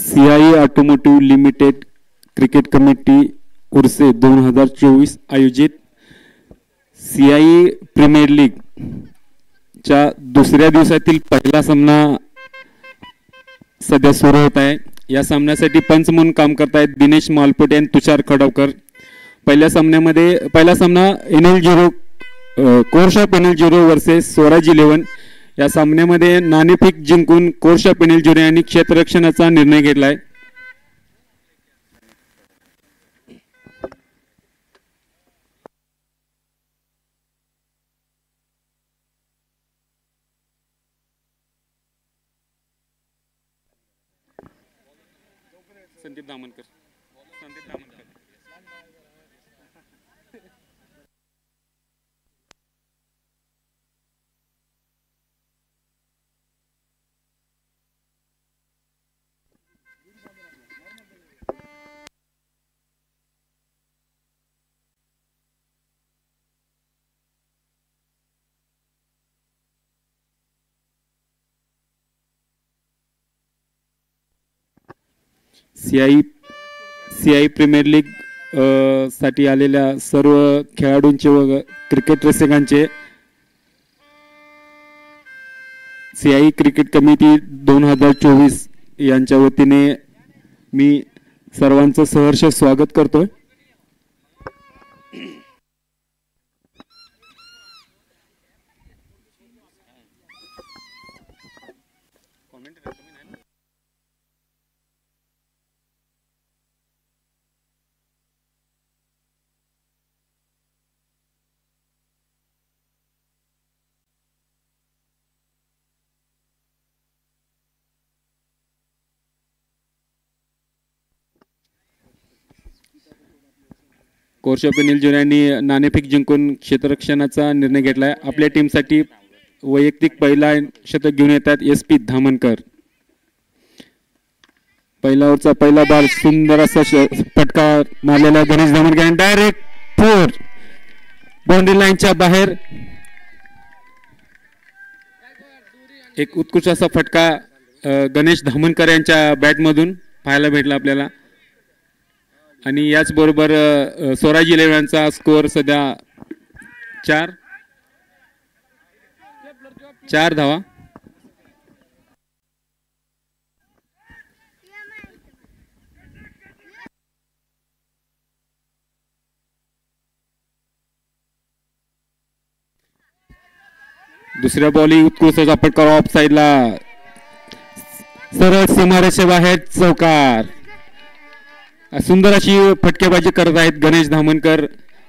CI automotive limited cricket committee उर्से 2024 आयोजित CI premier league च्या दुसऱ्या दिवसातील पहिला सामना सध्या सुरू होत आहे। या सामन्यासाठी पंच म्हणून काम करतायत दिनेश मालपोटे आणि तुषार खडवकर। पहिला सामना NL0 कोर्शॉप NL0 वर्सेस स्वराज 11। या सामन्यामध्ये नाणेफेक जिंकून कोर्शॉप NL0 यांनी क्षेत्ररक्षणाचा निर्णय घेतलाय। Sandeep Damankar CI premier league साठी आलेल्या सर्व खेळाडूंचे व क्रिकेट रसिकांचे सीआई क्रिकेट कमिटी 2024 यांच्या वतीने मी सर्वांचं सहर्ष स्वागत करतोय। कोर्शॉप NL0 यांनी नाणेफेक जिंकून क्षेत्ररक्षणाचा निर्णय घेतलाय। आपल्या टीमसाठी वैयक्तिक पहिला शतक घेऊन येतात SP धामनकर। पहिला ओव्हरचा पहिला बॉल सुंदर असा फटका मारलेला गणेश धामनकर डायरेक्ट 4 बाउंड्री लाईनच्या बाहेर। एक उत्कृष्ट असा फटका गणेश धामनकर यांच्या बॅट मधून पाहायला भेटला आपल्याला। आणि याच बरोबर स्वराज 11 चा स्कोअर सध्या 4 धावा। दुसऱ्या बॉलिंग उत्कृष्ट असा फटका ऑफ साइडला सरळ सीमारेषे बाहेर चौकार। सुंदर अशी फटकेबाजी करत आहेत गणेश धामनकर।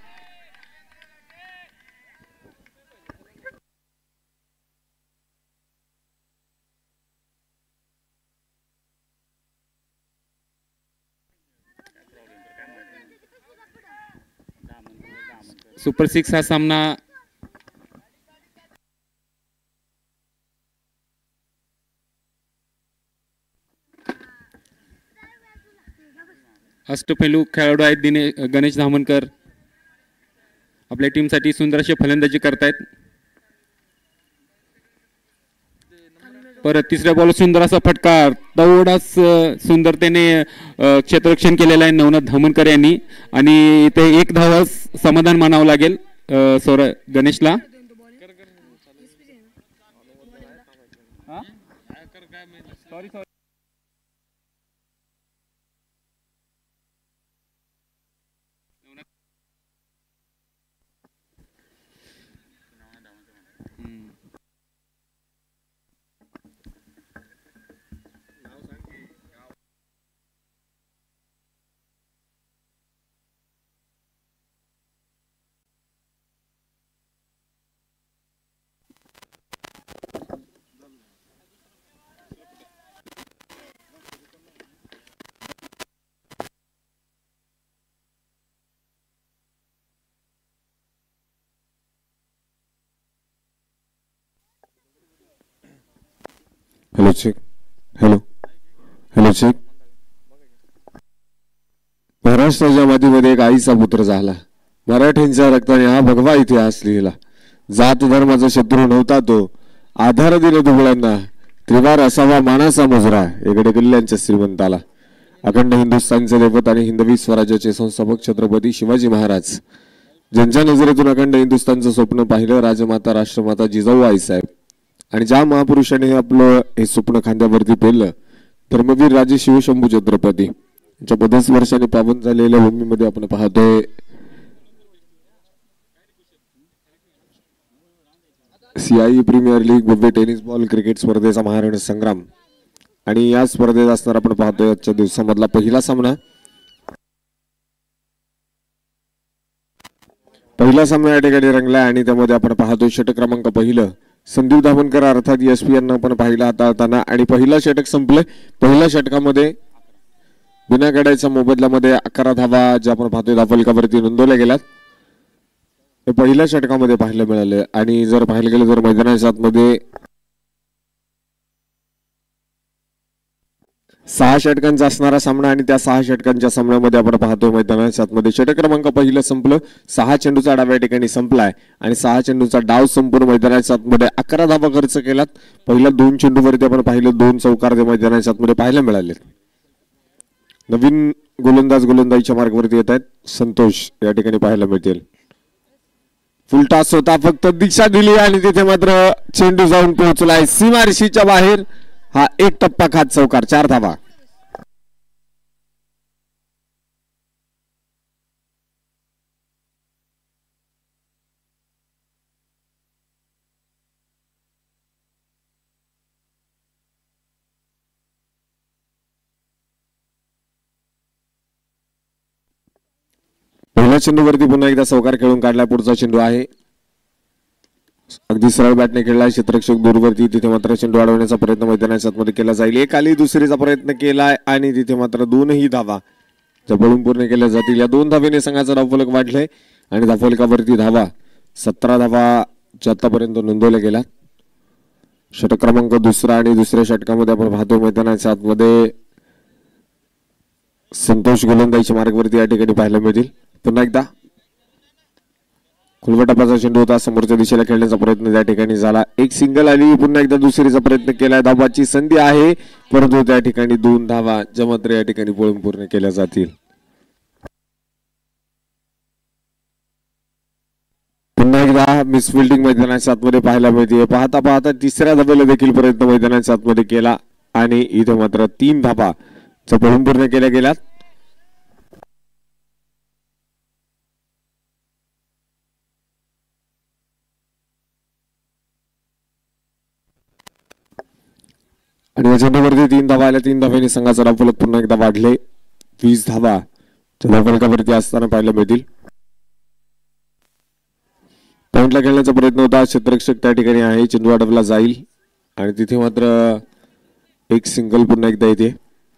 सुपर 6 हा सामना अष्टपैलू खेळाडू आहेत गणेश धामनकर। आपल्या टीमसाठी सुंदर अशी फलंदाजी करतायत। परत तिसऱ्या बॉल सुंदर असा फटका तेवढाच सुंदरतेने क्षेत्ररक्षण केलेलं आहे नवनाथ धामनकर यांनी। आणि इथे 1 धावा समाधान मानावं लागेल गणेशला। Hello check hello check. महाराष्ट्राच्या मातीमध्ये एक आईचा पुत्र झाला। मराठ्यांच्या रक्ताने हा भगवा इतिहास लिहिला। जात धर्माचा शत्रू नव्हता तो, आधार दिले दुबळ्यांना, त्रिवार असावा मानाचा मुजरा इकडे किल्ल्यांच्या श्रीमंताला। अखंड हिंदुस्थानचे दैवत आणि हिंदवी स्वराज्याचे संस्थापक छत्रपती शिवाजी महाराज, ज्यांच्या नजरेतून अखंड हिंदुस्थानचं स्वप्न पाहिलं राजमाता राष्ट्रमाता जिजाऊ आईसाहेब, आणि ज्या महापुरुषाने आपलं हे स्वप्न खांद्यावरती पेललं धर्मवीर राजे शिवशंभू छत्रपती यांच्या 50 वर्षांनी पावन झालेल्या भूमीमध्ये आपण पाहतोय CIE प्रीमियर लीग भव्य टेनिस बॉल क्रिकेट स्पर्धेचा महारण संग्राम. आणि या स्पर्धेत असणार आपण पाहतोय आजच्या दिवसामधला पहिला सामना. पहिला सामना या ठिकाणी रंगला आणि त्यामध्ये आपण पाहतोय षटक क्रमांक पहिलं संदीप धावनकर अर्थात SP यांना आपण पाहिला हाताळताना, आणि पहिला षटक संपलंय. पहिल्या षटकामध्ये बिना गड्याच्या मोबदल्यामध्ये 11 धावा ज्या आपण पाहतोय धावफलकावरती नोंदवल्या गेल्यात हे पहिल्या षटकामध्ये पाहायला मिळाले. आणि जर पाहायला गेलं तर मैदानाच्या आतमध्ये 6 षटकांचा असणारा सामना, आणि त्या 6 षटकांच्या सामन्यामध्ये आपण पाहतोय मैदानाच्या आतमध्ये षटक क्रमांक पहिलं संपलं. 6 चेंडूचा डाव या ठिकाणी संपलाय आणि 6 चेंडूचा डाव संपून मैदानाच्या आतमध्ये 11 धावा खर्च केलात. पहिल्या 2 चेंडूवरती आपण पाहिलं 2 चौकार ते मैदानाच्या आतमध्ये पाहायला मिळाले. नवीन गोलंदाजीच्या मार्गावरती येत आहेत संतोष या ठिकाणी पाहायला मिळतील. फुल टॉस होता, फक्त दिशा दिली आणि तिथे मात्र चेंडू जाऊन पोहोचलाय सीमारेषेच्या बाहेर. हा एक टप्पा खात चौकार, 4 धावा. पहिल्या चेंडूवरती पुन्हा एकदा चौकार खेळून काढला. पुढचा चेंडू आहे अगदी सरळ बॅटने खेळलाय क्षेत्ररक्षक दूरवरती, तिथे मात्र चेंडू अडवण्याचा प्रयत्न मैदानाच्या आतमध्ये केला जाईल. एक आली, दुसरीचा प्रयत्न केलाय आणि तिथे मात्र 2ही धावा जवळून पूर्ण केल्या जातील. या 2 धावेने संघाचा धावफलक वाढलाय आणि धावफलकावरती धावा 17 धावा आतापर्यंत नोंदवल्या गेल्या. षटक क्रमांक दुसरा आणि दुसऱ्या षटकामध्ये आपण पाहतो मैदानाच्या आतमध्ये संतोष गोलंदाजीच्या मार्गावरती या ठिकाणी पाहायला मिळतील. पुन्हा एकदा खुलवटापाचा चेंडू होता, समोरच्या दिशेला खेळण्याचा प्रयत्न त्या ठिकाणी झाला. एक सिंगल आली, पुन्हा एकदा दुसरीचा प्रयत्न केलाय. धावाची संधी आहे परंतु त्या ठिकाणी 2 धावा ज्या मात्र या ठिकाणी पळून पूर्ण केल्या जातील. पुन्हा एकदा मिसफिल्डिंग मैदानाच्या आतमध्ये पाहायला मिळते. पाहता पाहता तिसऱ्या धावेला देखील प्रयत्न मैदानाच्या आतमध्ये केला आणि इथे मात्र 3 धावा ज्या पळून पूर्ण केल्या गेल्यात. आणि या चेंडूवरती 3 धावा आल्या. 3 धाव्यांनी संघाचा धावफलक पुन्हा एकदा वाढले. 20 धावा धावफलकावरती असताना पाहायला मिळतील. पॉइंटला खेळण्याचा प्रयत्न होता, क्षेत्ररक्षक त्या ठिकाणी आहे, चेंडू अडवला जाईल आणि तिथे मात्र एक सिंगल पुन्हा एकदा येते.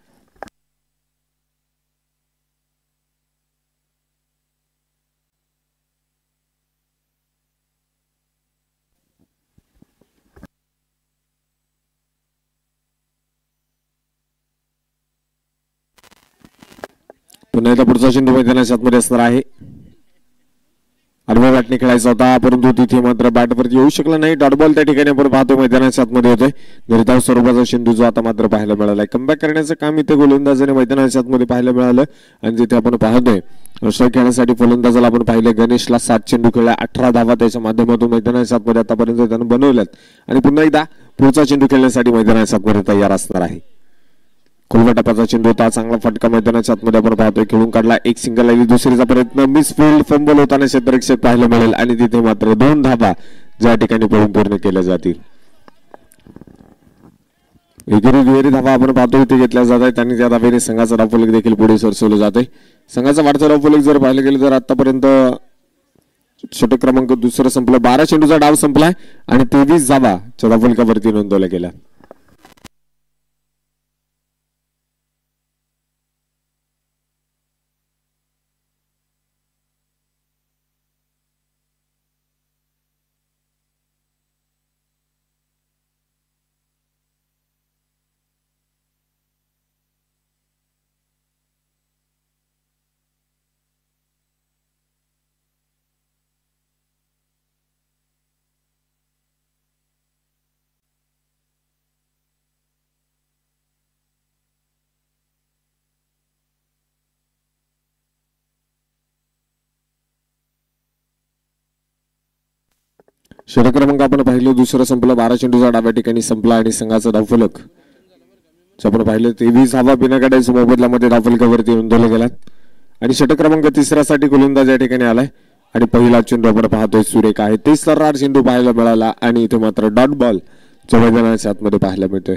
पुन्हा एकदा पुढचा चेंडू मैदानाच्या आतमध्ये असणार आहे. आडव्या बॅटने खेळायचा होता परंतु तिथे मात्र बॅटवरती येऊ शकला नाही. डॉट बॉल त्या ठिकाणी आपण पाहतो मैदानाच्या आतमध्ये होतोय. निर्धाव स्वरूपाचा चेंडू जो आता मात्र पाहायला मिळालाय. कमबॅक करण्याचं काम इथे गोलंदाजाने मैदानाच्या आतमध्ये पाहायला मिळालं आणि तिथे आपण पाहतोय रक्षक खेळण्यासाठी फलंदाजाला आपण पाहिलं गणेशला 7 चेंडू खेळला, 18 धावा त्याच्या माध्यमातून मैदानाच्या आतमध्ये आतापर्यंत त्यानं बनवल्यात आणि पुन्हा एकदा पुढचा चेंडू खेळण्यासाठी मैदानाच्या आतमध्ये तयार असणार आहे. खुलवटापाचा चेंडू होता, चांगला फटका मैदानाच्या आतमध्ये आपण पाहतोय, खेळून काढला. एक सिंगल आली, दुसरीचा प्रयत्न मिसफिल्ड फंबल होताना क्षेत्ररक्षक पाहायला मिळेल आणि तिथे मात्र 2 धावा ज्या ठिकाणी पळून पूर्ण केल्या जातील. दुहेरी धावा आपण पाहतो इथे घेतल्या जात आहेत आणि त्या धावेने संघाचा धावफलक देखील पुढे सरसवलं जात आहे. संघाचा वाढता धावफलक जर पाहिलं गेलं तर आतापर्यंत षटक क्रमांक दुसरं संपलं. 12 चेंडूचा डाव संपलाय आणि 23 धावा धावफलकावरती नोंदवल्या गेल्या. षटक क्रमांक आपण पाहिलं दुसरं संपलं 12 चेंडूचा डाव्या ठिकाणी संपला आणि संघाचा धावफलक आपण पाहिलं 23 धावा बिना काढायचं मोबदल्यामध्ये धावफलकावरती नोंदवला गेला आणि षटक क्रमांक तिसऱ्यासाठी गोलंदाज या ठिकाणी आलाय आणि पहिला चेंडू आपण पाहतोय सुरेख आहे 33 चेंडू पाहायला मिळाला आणि इथे मात्र डॉट बॉल मैदानाच्या आतमध्ये पाहायला मिळतोय.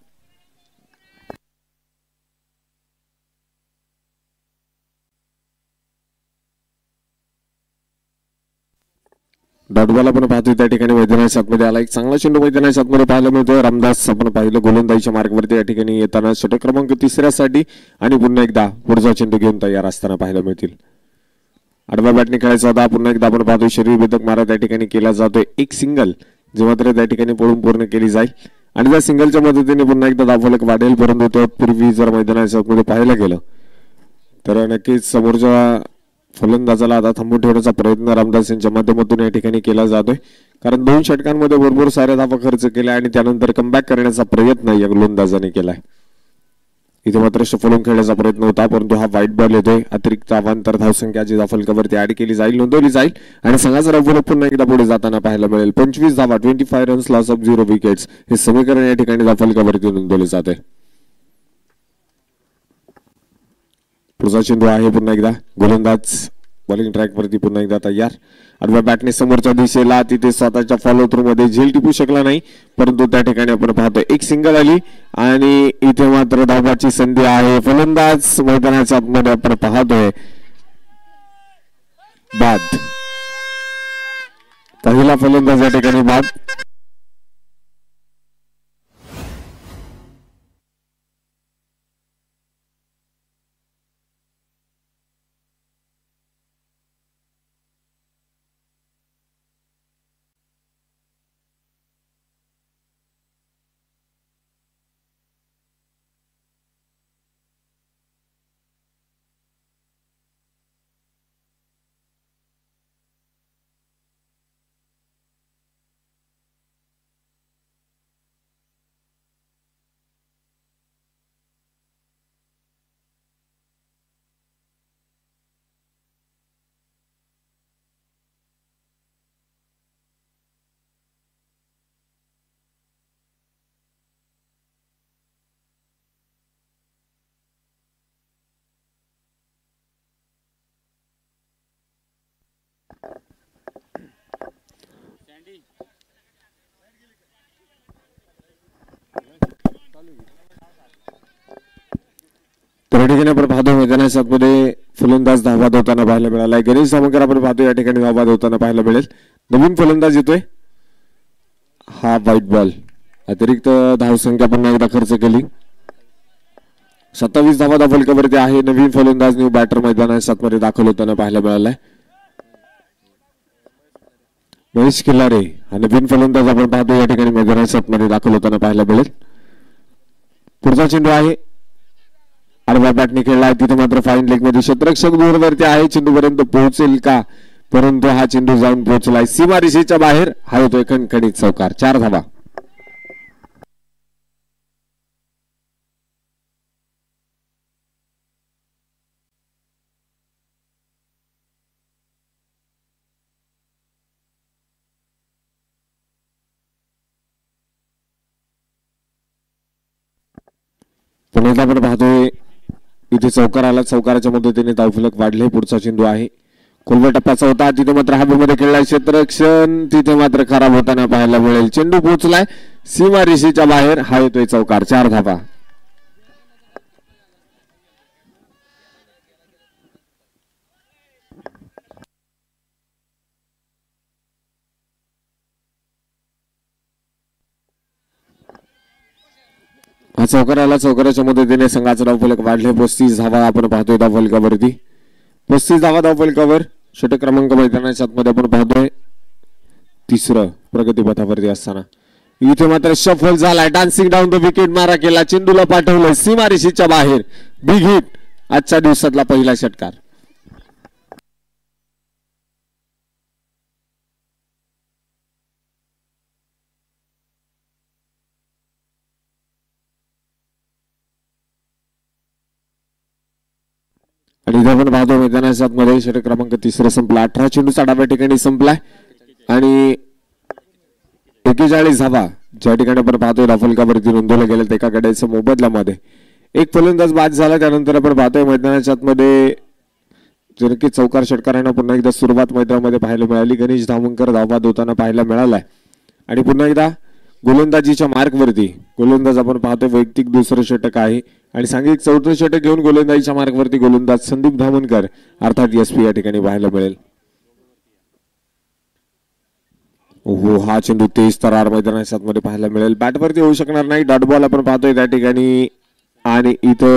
डॉट बॉल आपण पाहतोय त्या ठिकाणी मैदानाच्या आतमध्ये आला एक चांगला चेंडू मैदानाच्या आतमध्ये पाहायला मिळतोय. रामदास आपण पाहिलं गोलंदाजीच्या मार्गावरती या ठिकाणी येताना षटक क्रमांक तिसऱ्यासाठी आणि पुन्हा एकदा पुढचा चेंडू घेऊन तयार असताना पाहायला मिळतील. आडव्या बॅटने खेळायचा होता पुन्हा एकदा आपण पाहतोय शरीरभेदक मारा त्या ठिकाणी केला जातोय एक सिंगल जे मात्र त्या ठिकाणी पळून पूर्ण केली जाईल आणि त्या सिंगलच्या मदतीने पुन्हा एकदा धावफलक वाढेल. परंतु त्यापूर्वी जर मैदानाच्या आतमध्ये पाहायला गेलं तर नक्कीच समोरच्या फलंदाजाला आता थांबून ठेवण्याचा प्रयत्न रामदास यांच्या माध्यमातून या ठिकाणी केला जातोय कारण 2 षटकांमध्ये भरपूर साऱ्या धावा खर्च केल्या आणि त्यानंतर कमबॅक करण्याचा प्रयत्न या गोलंदाजाने केलाय. इथे मात्र शफलून खेळण्याचा प्रयत्न होता परंतु हा व्हाईट बॉल येतोय. अतिरिक्त अवांतर धावसंख्या जी धावफलकावरती ऍड केली जाईल नोंदवली जाईल आणि संघाचा धावफलक पुन्हा एकदा पुढे जाताना पाहायला मिळेल. 25 धावा 25 रन्स लॉस ऑफ 0 विकेट्स हे समीकरण या ठिकाणी धावफलकावरती नोंदवले जाते. पुढचा चेंडू आहे पुन्हा एकदा गोलंदाज बॉलिंग ट्रॅक वरती पुन्हा एकदा तयार. आडव्या बॅटने समोरच्या दिशेला तिथे स्वतःच्या फॉलो थ्रू मध्ये झेल टिपू शकला नाही परंतु त्या ठिकाणी आपण पाहतोय एक सिंगल आली आणि इथे मात्र धावाची संधी आहे. फलंदाज मैदानाच्या आतमध्ये आपण पाहतोय बाद. पहिला फलंदाज या ठिकाणी बाद. तर ठिकाणी आपण पाहतो मैदानाच्या आतमध्ये फलंदाज धावबाद होताना पाहायला मिळाला. गणेश सामकर आपण पाहतो या ठिकाणी धावबाद होताना पाहायला मिळेल. नवीन फलंदाज येतोय हा व्हाईट बॉल. अतिरिक्त धावसंख्या पुन्हा एकदा खर्च केली. 27 धावा धावफलकावरती आहे. नवीन फलंदाज न्यू बॅटर मैदानाच्या आतमध्ये दाखल होताना पाहायला मिळालाय. महेश खिल्लारे हा नवीन फलंदाज आपण पाहतो या ठिकाणी मैदानाच्या आतमध्ये दाखल होताना पाहायला मिळेल. पुढचा चेंडू आहे आडव्या बॅटने खेळला तिथे मात्र फाईन लेग मध्ये क्षेत्ररक्षक दूरवरती आहे. चेंडूपर्यंत पोहोचेल का परंतु हा चेंडू जाऊन पोहोचलाय सीमारेषेच्या बाहेर. हा होतोय खणखणीत चौकार. 4 धावा. पुन्हा आपण पाहतोय इथे चौकार आला. चौकाराच्या मदतीने धावफलक वाढले. पुढचा चेंडू आहे खोलव्या टप्प्याचा होता. तिथे मात्र हवेमध्ये खेळलाय क्षेत्ररक्षण तिथे मात्र खराब होताना पाहायला मिळेल. चेंडू पोहोचलाय सीमारेषेच्या बाहेर. हा येतोय चौकार. 4 धावा. हा चौकार आला. चौकाराच्या मदतीने संघाचा धावफलक वाढले. 35 धावा आपण पाहतोय धावफलकावरती. 35 धावा धावफलकावर. षटक क्रमांक मैदानाच्या आतमध्ये आपण पाहतोय 3रं प्रगतीपथावरती असताना इथे मात्र शफल झालाय. डान्सिंग डाऊन द विकेट मारा केला. चेंडूला पाठवलं सीमारेषेच्या बाहेर. Big hit. आजच्या दिवसातला पहिला षटकार. आणि इथे आपण पाहतो मैदानाच्या आतमध्ये षटक क्रमांक 3 संपला. 18 चेंडूचा डाव्या ठिकाणी संपलाय आणि 41 धावा ज्या ठिकाणी आपण पाहतोय धावफलकावरती नोंदवल्या गेल्या एका गड्याच्या मोबदल्यामध्ये. एक फलंदाज बाद झाला त्यानंतर आपण पाहतोय मैदानाच्या आतमध्ये जणकी चौकार षटकारांना पुन्हा एकदा सुरुवात मैदानामध्ये पाहायला मिळाली. गणेश धामणकर धावबाद होताना पाहायला मिळालाय आणि पुन्हा एकदा गोलंदाजीच्या मार्कवरती गोलंदाज आपण पाहतोय वैयक्तिक दुसरं षटक आहे आणि सांघिक चौथं षटक घेऊन गोलंदाजीच्या मार्कवरती गोलंदाज संदीप धामणकर अर्थात एसपी या ठिकाणी पाहायला मिळेल. हो हा चेंडू तेज तरार मैदानाच्या आतमध्ये पाहायला मिळेल. बॅटवरती होऊ शकणार नाही. डॉट बॉल आपण पाहतोय त्या ठिकाणी आणि इथे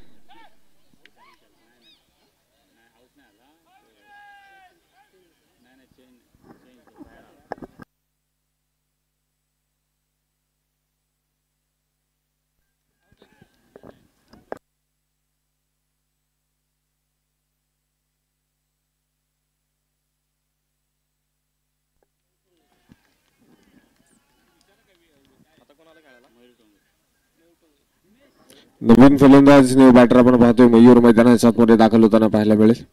नवीन फलंदाज बॅटर आपण पाहतोय मयूर मैदानाच्या आतमध्ये दाखल होताना पाहायला मिळेल.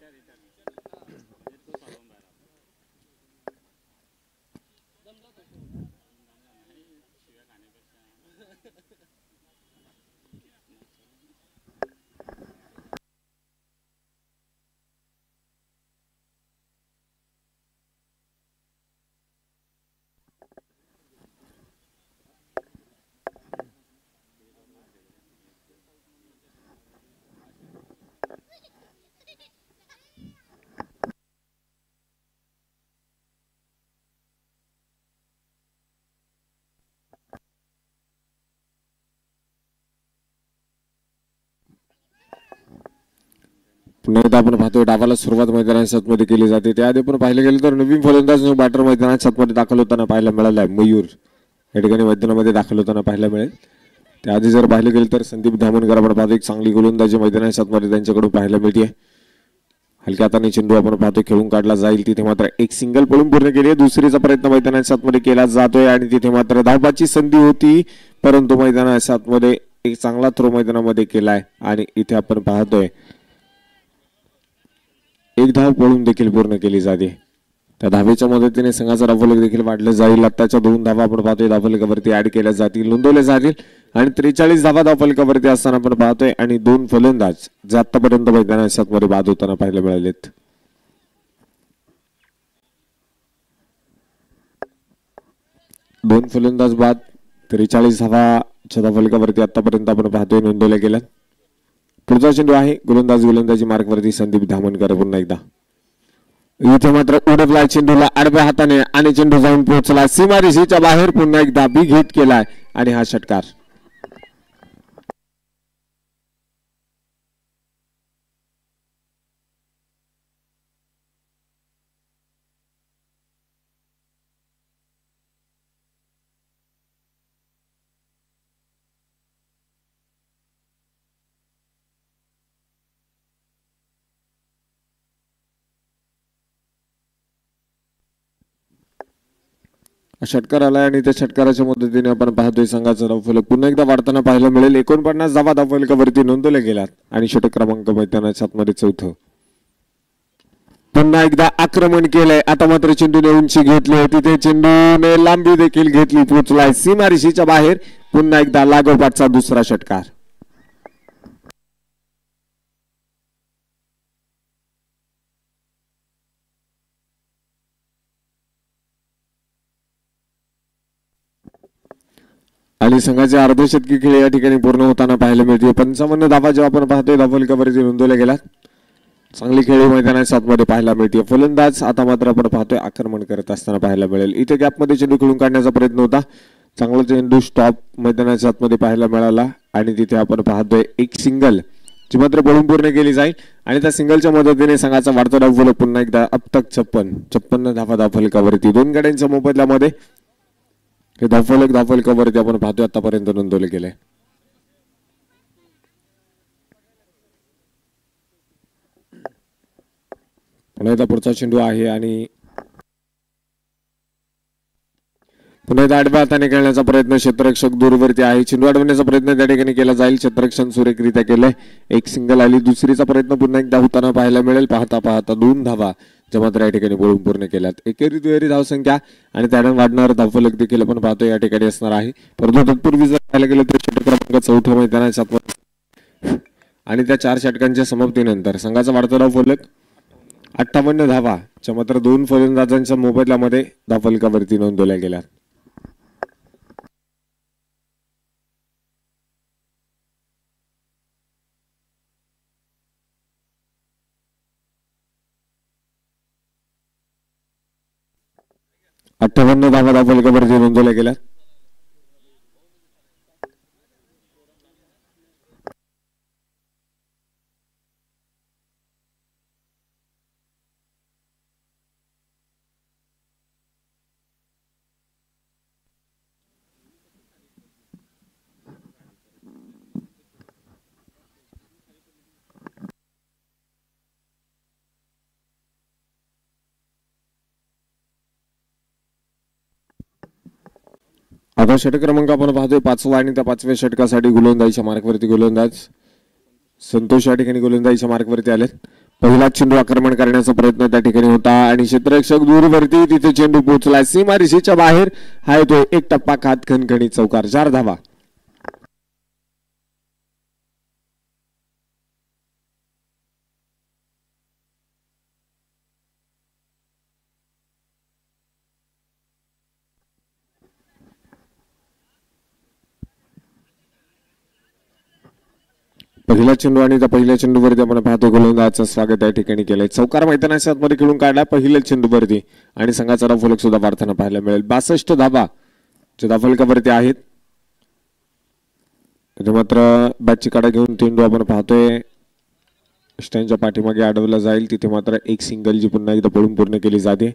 पुन्हा एकदा आपण पाहतोय डावाला सुरुवात मैदानाच्या आतमध्ये केली जाते. त्याआधी आपण पाहिलं गेलं तर नवीन फलंदाज बॅटर मैदानाच्या आतमध्ये दाखल होताना पाहायला मिळाला आहे. मयूर या ठिकाणी मैदानामध्ये दाखल होताना पाहायला मिळेल. त्याआधी जर पाहिलं गेलं तर संदीप धामणकर आपण पाहतो एक चांगली गोलंदाजी मैदानाच्या आतमध्ये त्यांच्याकडून पाहायला मिळते. हलक्या हाताने चेंडू आपण पाहतो खेळून काढला जाईल. तिथे मात्र एक सिंगल पळून पूर्ण केली आहे. दुसरीचा प्रयत्न मैदानाच्या आतमध्ये केला जातोय आणि तिथे मात्र धावबाची संधी होती परंतु मैदानाच्या आतमध्ये एक चांगला थ्रो मैदानामध्ये केलाय आणि इथे आपण पाहतोय एक धाव पळून देखील पूर्ण केली जाते. त्या धावेच्या मदतीने संघाचा धावफलक देखील वाढलं जाईल. आत्ताच्या 2 धावा आपण पाहतोय धावफलकावरती ऍड केल्या जातील नोंदवल्या जातील आणि 43 धावा धावफलकावरती असताना आपण पाहतोय आणि 2 फलंदाज जे आतापर्यंत मैदानाच्या आतमध्ये बाद होताना पाहायला मिळालेत. दोन फलंदाज बाद 43 धावाच्या धावफलकावरती आतापर्यंत आपण पाहतोय नोंदवल्या गेल्या. पुढचा चेंडू आहे गोलंदाजी मार्गवरती संदीप धामणकर. पुन्हा एकदा इथे मात्र उडवला चेंडूला आडव्या हाताने आणि चेंडू जाऊन पोहोचला सीमारेषेच्या बाहेर. पुन्हा एकदा बिग हिट केलाय आणि हा षटकार. षटकार आलाय आणि त्या षटकाराच्या मदतीने आपण पाहतोय संघाचा धावफलक पुन्हा एकदा वाढताना पाहायला मिळेल. 49 धावा धावफलकावरती नोंदवल्या गेल्यात आणि षटक क्रमांक मैदानाच्या आतमध्ये 4. पुन्हा एकदा आक्रमण केलंय. आता मात्र चेंडूने उंची घेतली तिथे चेंडूने लांबी देखील घेतली पोहोचलाय सीमारेषेच्या बाहेर. पुन्हा एकदा लागोपाठचा दुसरा षटकार. आणि संघाचे अर्धशतकी खेळ या ठिकाणी पूर्ण होताना पाहायला मिळते. 55 धावा जेव्हा आपण पाहतोय धावफलकावरती नोंदवल्या गेल्या. चांगली खेळी मैदानाच्या आतमध्ये पाहायला मिळते. फलंदाज आता मात्र आपण पाहतोय आक्रमण करत असताना पाहायला मिळेल. इथे गॅपमध्ये चेंडू खेळून काढण्याचा प्रयत्न होता. चांगला चेंडू स्टॉप मैदानाच्या आतमध्ये पाहायला मिळाला आणि तिथे आपण पाहतोय एक सिंगल जी मात्र पळून पूर्ण केली जाईल आणि त्या सिंगलच्या मदतीने संघाचा वाढता धावफलक पुन्हा एकदा अब तक 56 धावा धावफलकावरती 2 गड्यांच्या मोबदल्यामध्ये हे धावफलकावरती आपण पाहतोय आतापर्यंत नोंदवले गेले. पुन्हा एकदा पुढचा चेंडू आहे आणि पुन्हा एकदा आडव्या हाताने खेळण्याचा प्रयत्न, क्षेत्ररक्षक दूरवरती आहे, चेंडू अडवण्याचा प्रयत्न त्या ठिकाणी केला जाईल, क्षेत्ररक्षण सुरेखरित्या केलंय, एक सिंगल आली, दुसरीचा प्रयत्न पुन्हा एकदा होताना पाहायला मिळेल. पाहता पाहता 2 धावा ज्या मात्र या ठिकाणी बोलून पूर्ण केल्यात. एकेरी दुहेरी धावसंख्या आणि त्याने वाढणारा धावफलक देखील आपण पाहतो या ठिकाणी असणार आहे. परंतु तत्पूर्वी जर पाहायला गेलं तर षटक क्रमांक 4 मैदानाच्या आणि त्या 4 षटकांच्या समाप्तीनंतर संघाचा वाढता धावफलक 58 धावा ज्या मात्र 2 फलंदाजांच्या मोबदल्यामध्ये धावफलकावरती नोंदवल्या गेल्या. धावा धावफलकावरती नोंदवल्या गेल्या. आता षटक क्रमांक आपण पाहतोय 5वा आणि त्या 5व्या षटकासाठी गोलंदाजीच्या मार्कवरती गोलंदाज संतोष या ठिकाणी गोलंदाजीच्या मार्कवरती आले. पहिला चेंडू आक्रमण करण्याचा प्रयत्न त्या ठिकाणी होता आणि क्षेत्ररक्षक दूरवरती, तिथे चेंडू पोहोचला सीमारेषेच्या बाहेर. हा येतो एक टप्पा खात खणखणीत चौकार, 4 धावा. पहिला चेंडू आणि त्या पहिल्या चेंडूवरती आपण पाहतो गोलंदाजाचं स्वागत या ठिकाणी केलंय. चौकार मैदानाच्या आतमध्ये खेळून काढला पहिल्या चेंडूवरती आणि संघाचा धावफलक सुद्धा वाढताना पाहायला मिळेल. 62 धावा ज्या धावफलकावरती आहेत. मात्र बॅटची काढा घेऊन चेंडू आपण पाहतोय स्टँडच्या पाठीमागे अडवला जाईल, तिथे मात्र एक सिंगल जी पुन्हा एकदा पळून पूर्ण केली जाते.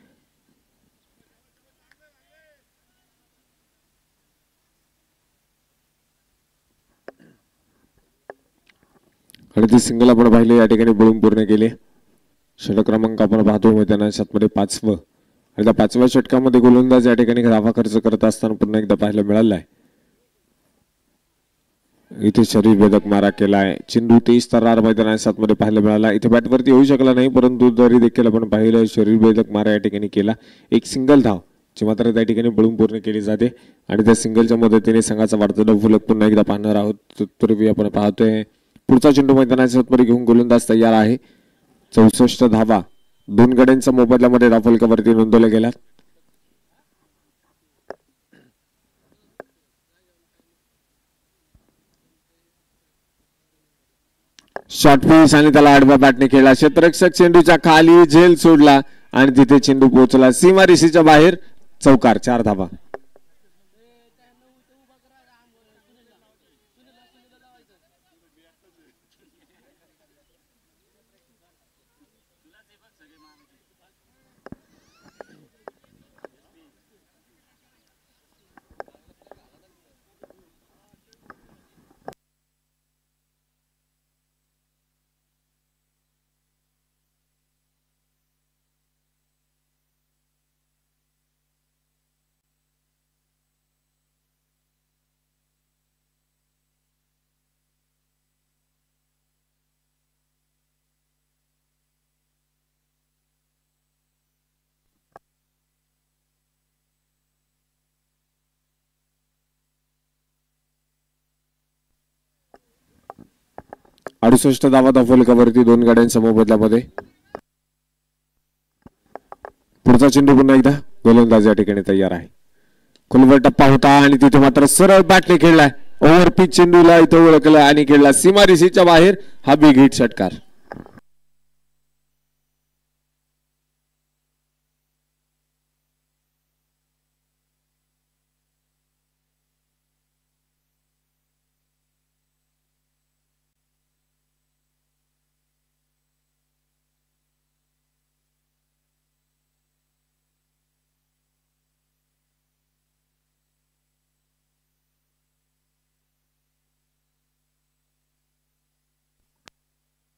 आणि ती सिंगल आपण पाहिले या ठिकाणी पळून पूर्ण केली. षटक क्रमांक आपण पाहतो मैदानाच्या आतमध्ये 5वं आणि त्या 5व्या षटकामध्ये गोलंदाज या ठिकाणी धावा खर्च करत असताना पुन्हा एकदा पाहायला मिळालाय. इथे शरीर भेदक मारा केलाय. चेंडू 23 तरार मैदानाच्या आतमध्ये पाहायला मिळाला. इथे बॅटवरती येऊ शकला नाही, परंतु तरी देखील आपण पाहिलं शरीर भेदक मारा या ठिकाणी केला. एक सिंगल धाव जी मात्र त्या ठिकाणी पळून पूर्ण केली जाते आणि त्या सिंगलच्या मदतीने संघाचा वाढता धावफलक पुन्हा एकदा पाहणार आहोत. तत्पूर्वी आपण पाहतोय पुढचा चेंडू मैदानाच्या आतमध्ये घेऊन गोलंदाज तयार आहे. 64 धावा 2 गड्यांच्या मोबदल्यामध्ये धावफलकावरती नोंदवल्या गेल्या. शॉर्ट पिच आणि त्याला आडव्या बॅटने खेळला. क्षेत्ररक्षक चेंडूच्या खाली झेल सोडला आणि तिथे चेंडू पोहोचला सीमारेषेच्या बाहेर, चौकार, 4 धावा. अडुसष्ट धावा धावफलकावरती 2 गाड्यांच्या मोबदल्यामध्ये. पुढचा चेंडू पुन्हा एकदा गोलंदाज या ठिकाणी तयार आहे. खोलवर टप्पा होता आणि तिथे मात्र सरळ बॅटने खेळलाय. ओव्हर पिच चेंडूला इथं ओळखलं आणि खेळला सीमारेषेच्या बाहेर. हा बिग हिट षटकार.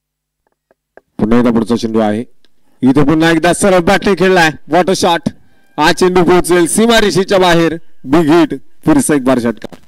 पुन्हा एकदा पुढचा चेंडू आहे. इथे पुन्हा एकदा सरळ बॅटने खेळलाय. वॉटर शॉट हा चेंडू पोहोचेल सीमारेषेच्या बाहेर. Big hit. पुरेसा एक बार षटकार.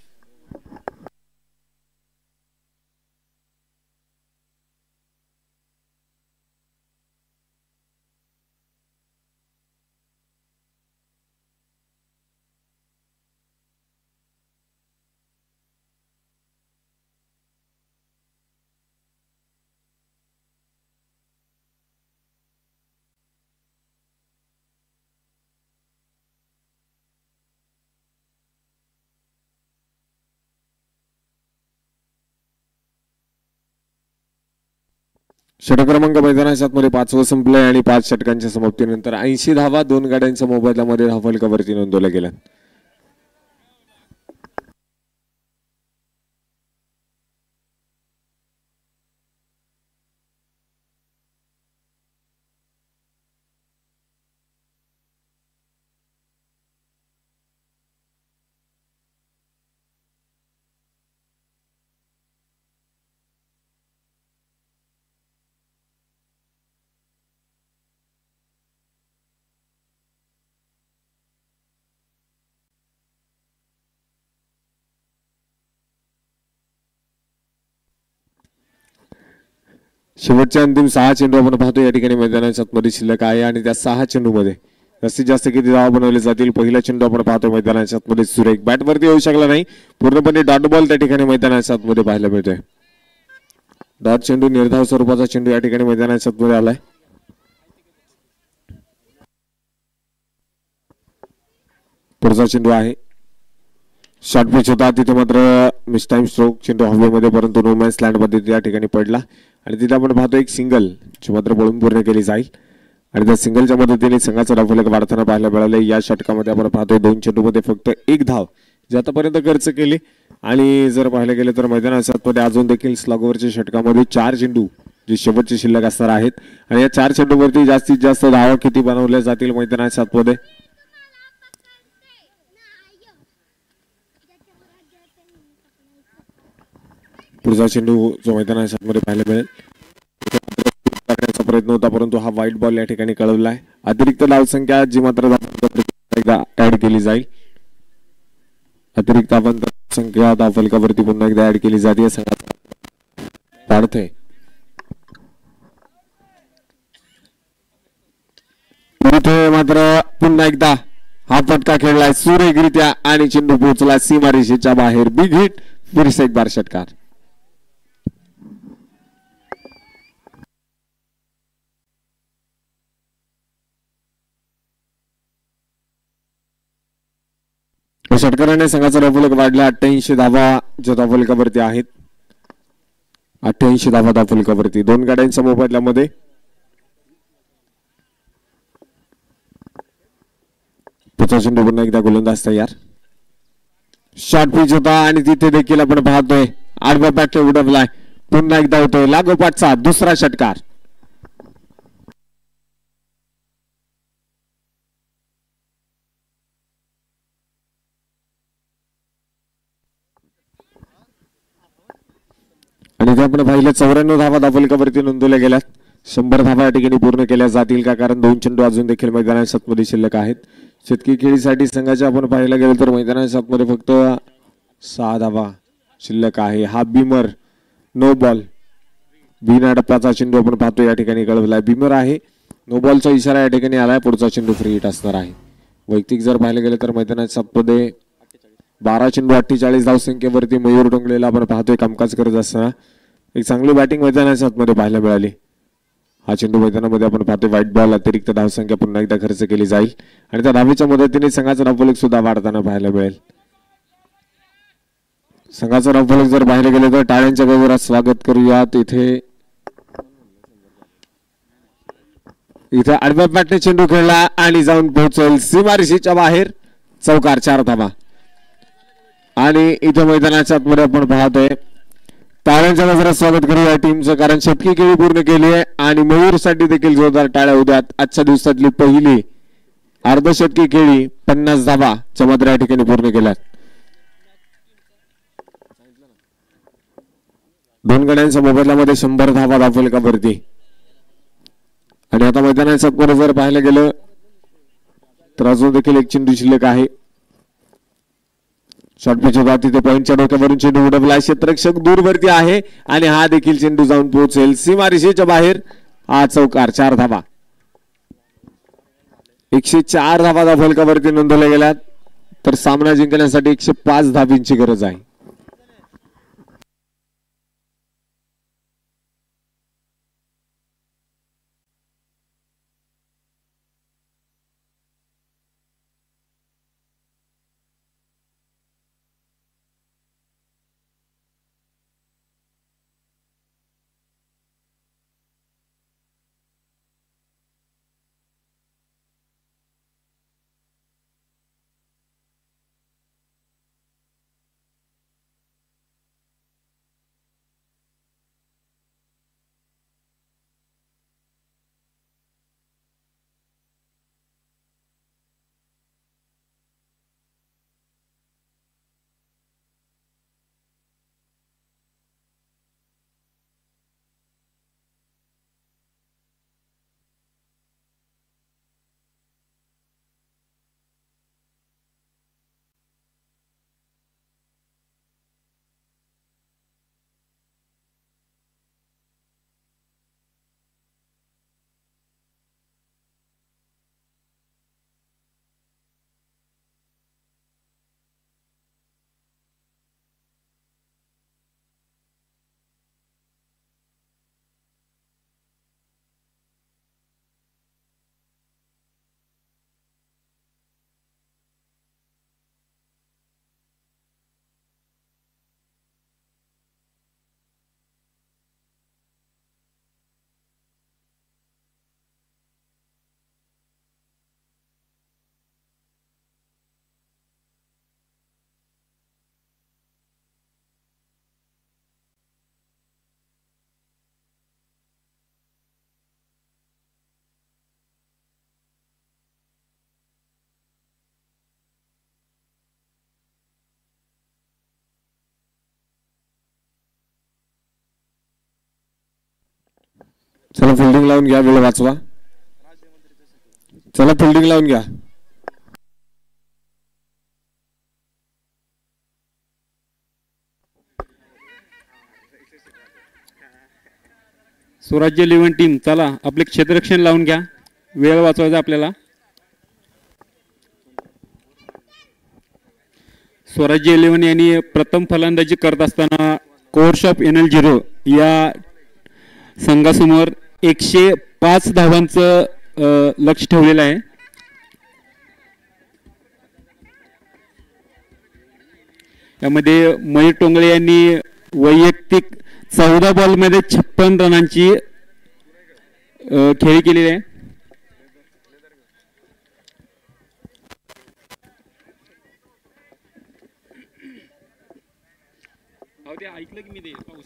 षटक क्रमांक मैदानाच्या आतमध्ये 5वं संपलंय आणि 5 षटकांच्या समाप्तीनंतर 80 धावा 2 गाड्यांच्या मोबदल्यामध्ये धावफलकावरती नोंदवल्या गेल्या. शेवटच्या अंतिम 6 चेंडू आपण पाहतो या ठिकाणी मैदानाच्या आतमध्ये शिल्लक आहे आणि त्या 6 चेंडूमध्ये जास्तीत जास्त किती धावा बनवले जातील. पहिला चेंडू आपण पाहतो मैदानाच्या आतमध्ये सुरेख बॅटवरती येऊ शकला नाही. पूर्णपणे डॉट बॉल त्या ठिकाणी मैदानाच्या आतमध्ये पाहायला मिळतोय. डॉट चेंडू निर्धाव स्वरूपाचा चेंडू या ठिकाणी मैदानाच्या आतमध्ये आलाय. पुढचा चेंडू आहे शॉर्ट पिच होता तिथे मात्र मिस टाइम स्ट्रोक चेंडू हवेमध्ये परंतु नो मॅन्स लँड मध्ये त्या ठिकाणी पडला आणि तिथे आपण पाहतो एक सिंगल जी मात्र पळून पूर्ण केली जाईल आणि त्या सिंगलच्या मदतीने संघाचा धावफलक वाढताना पाहायला मिळाले. या षटकामध्ये आपण पाहतोय 2 चेंडूमध्ये फक्त 1 धाव जे आतापर्यंत खर्च केली आणि जर पाहायला गेलं तर मैदानाच्या आतमध्ये अजून देखील स्लॉगवरच्या षटकामध्ये 4 चेंडू जे शेवटचे शिल्लक असणार आहेत आणि या 4 चेंडूवरती जास्तीत जास्त धावा किती बनवल्या जातील मैदानाच्या आतमध्ये. पुढचा चेंडू जो मैदानाच्या आतमध्ये पाहायला मिळेल करण्याचा प्रयत्न होता परंतु हा व्हाईट बॉल या ठिकाणी कळवलाय. अतिरिक्त धावसंख्या जी मात्र एकदा ऍड केली जाईल. अतिरिक्त आपण संख्या धावफलकावरती पुन्हा एकदा ऍड केली जाते. वाढते मात्र पुन्हा एकदा हा फटका खेळलाय सुरेखरित्या आणि चेंडू पोहोचला सीमारेषेच्या बाहेर. Big hit. पुरेसा एक बार षटकार. षटकाराने संघाचा धावफलक वाढला 88 धावा ज्या धावफलकावरती आहेत. 88 धावा धावफलकावरती 2 गाड्यांच्या मोबदल्यामध्ये पुढचा चेंडू पुन्हा एकदा गोलंदाज तयार. शॉर्ट पिच होता आणि तिथे देखील आपण पाहतोय आडव्या बॅटने उडवलाय. पुन्हा एकदा होतोय लागोपाठचा दुसरा षटकार. आणि ते आपण पाहिलं 94 धावा धावफलकावरती नोंदवल्या गेल्यात. 100 धावा या ठिकाणी पूर्ण केल्या जातील का कारण 2 चेंडू अजून देखील मैदानाच्या आतमध्ये शिल्लक आहेत. शेतकी खेळीसाठी संघाच्या आपण पाहायला गेलो तर मैदानाच्या आतमध्ये फक्त 6 धावा शिल्लक आहे. हा बिमर नो बॉल बिना डप्प्याचा चेंडू आपण पाहतो या ठिकाणी कळवलाय. बिमर आहे. नो बॉलचा इशारा या ठिकाणी आलाय. पुढचा चेंडू फ्री हिट असणार आहे. वैयक्तिक जर पाहायला गेलं तर मैदानाच्या आतमध्ये 12 चेंडू 48 धावसंख्येवरती मयूर डोंगलेला आपण पाहतोय कामकाज करत असताना एक चांगली बॅटिंग मैदानाच्या आतमध्ये पाहायला मिळाली. हा चेंडू मैदानामध्ये आपण पाहतोय व्हाईट बॉल. अतिरिक्त धावसंख्या पुन्हा एकदा खर्च केली जाईल आणि त्या धावेच्या मदतीने संघाचा धावफलक सुद्धा वाढताना पाहायला मिळेल. संघाचा धावफलक जर पाहायला गेले तर टाळ्यांच्या गजरात स्वागत करूयात. इथे आडव्या बॅटने चेंडू खेळला आणि जाऊन पोहोचेल सीमारेषेच्या बाहेर. चौकार 4 धावा आणि इथे मैदानाच्या आतमध्ये आपण पाहतोय टाळ्यांच्या गजरात स्वागत करूया टीमचं कारण शतकी खेळी पूर्ण केली आहे आणि मयूर साठी देखील जोरदार टाळ्या उद्यात. आजच्या दिवसातली पहिली अर्धशतकी खेळी 50 धावा मात्र या ठिकाणी पूर्ण केल्यात. 2 गड्यांच्या मोबदल्यामध्ये 100 धावा धावफलकावरती आणि आता मैदानाच्या आतमध्ये जर पाहायला गेलं तर अजून देखील एक चेंडू शिल्लक आहे. शॉर्ट पिच होता तिथे पॉईंटच्या डोक्यावरून चेंडू उडवला. क्षेत्ररक्षक दूरवरती आहे आणि हा देखील चेंडू जाऊन पोहोचेल सीमारेषेच्या बाहेर. हा चौकार 4 धावा. 104 धावा त्या फलकावरती नोंदवल्या गेल्यात. तर सामना जिंकण्यासाठी 105 धावींची गरज आहे. चला फिल्डिंग लावून घ्या. वेळ वाचवा. चला फिल्डिंग लावून घ्या. स्वराज्य 11 टीम चला आपले क्षेत्ररक्षण लावून घ्या. वेळ वाचवायचा आपल्याला. स्वराज्य 11 यांनी प्रथम फलंदाजी करत असताना कोर्स ऑफ एनएल 0 या संघासमोर 105 धावांचं लक्ष ठेवलेलं आहे. यामध्ये मयूर टोंगळे यांनी वैयक्तिक 14 बॉलमध्ये 56 रनांची खेळी केलेली आहे. ऐकलं की मी ते पाऊस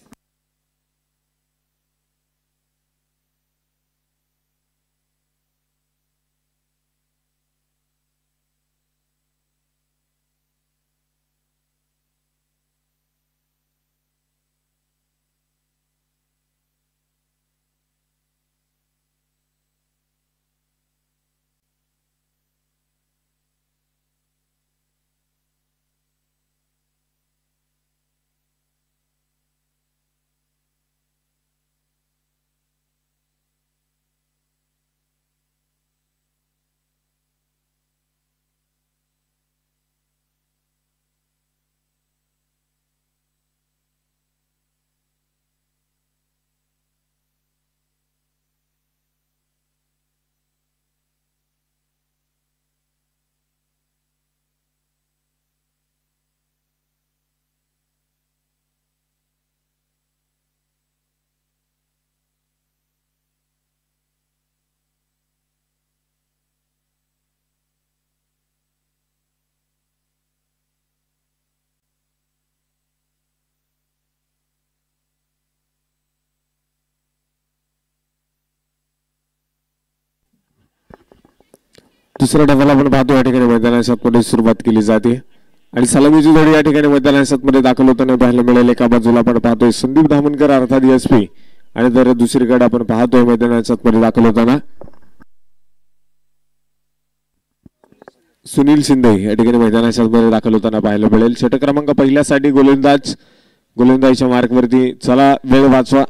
दुसऱ्या डावाला आपण पाहतो या ठिकाणी मैदानात मध्ये सुरुवात केली जाते आणि सलामीची जोडी या ठिकाणी मैदानात मध्ये दाखल होताना पाहायला मिळेल. एका बाजूला आपण पाहतोय संदीप धामणकर अर्थात एसपी आणि तर दुसरीकडे आपण पाहतोय मैदानात मध्ये दाखल होताना सुनील शिंदे या ठिकाणी मैदानाच्या मध्ये दाखल होताना पाहायला मिळेल. षटक क्रमांक पहिल्यासाठी गोलंदाजीच्या मार्कवरती. चला वेळ वाचवा,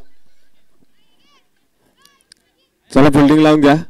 चला फिल्डिंग लावून घ्या.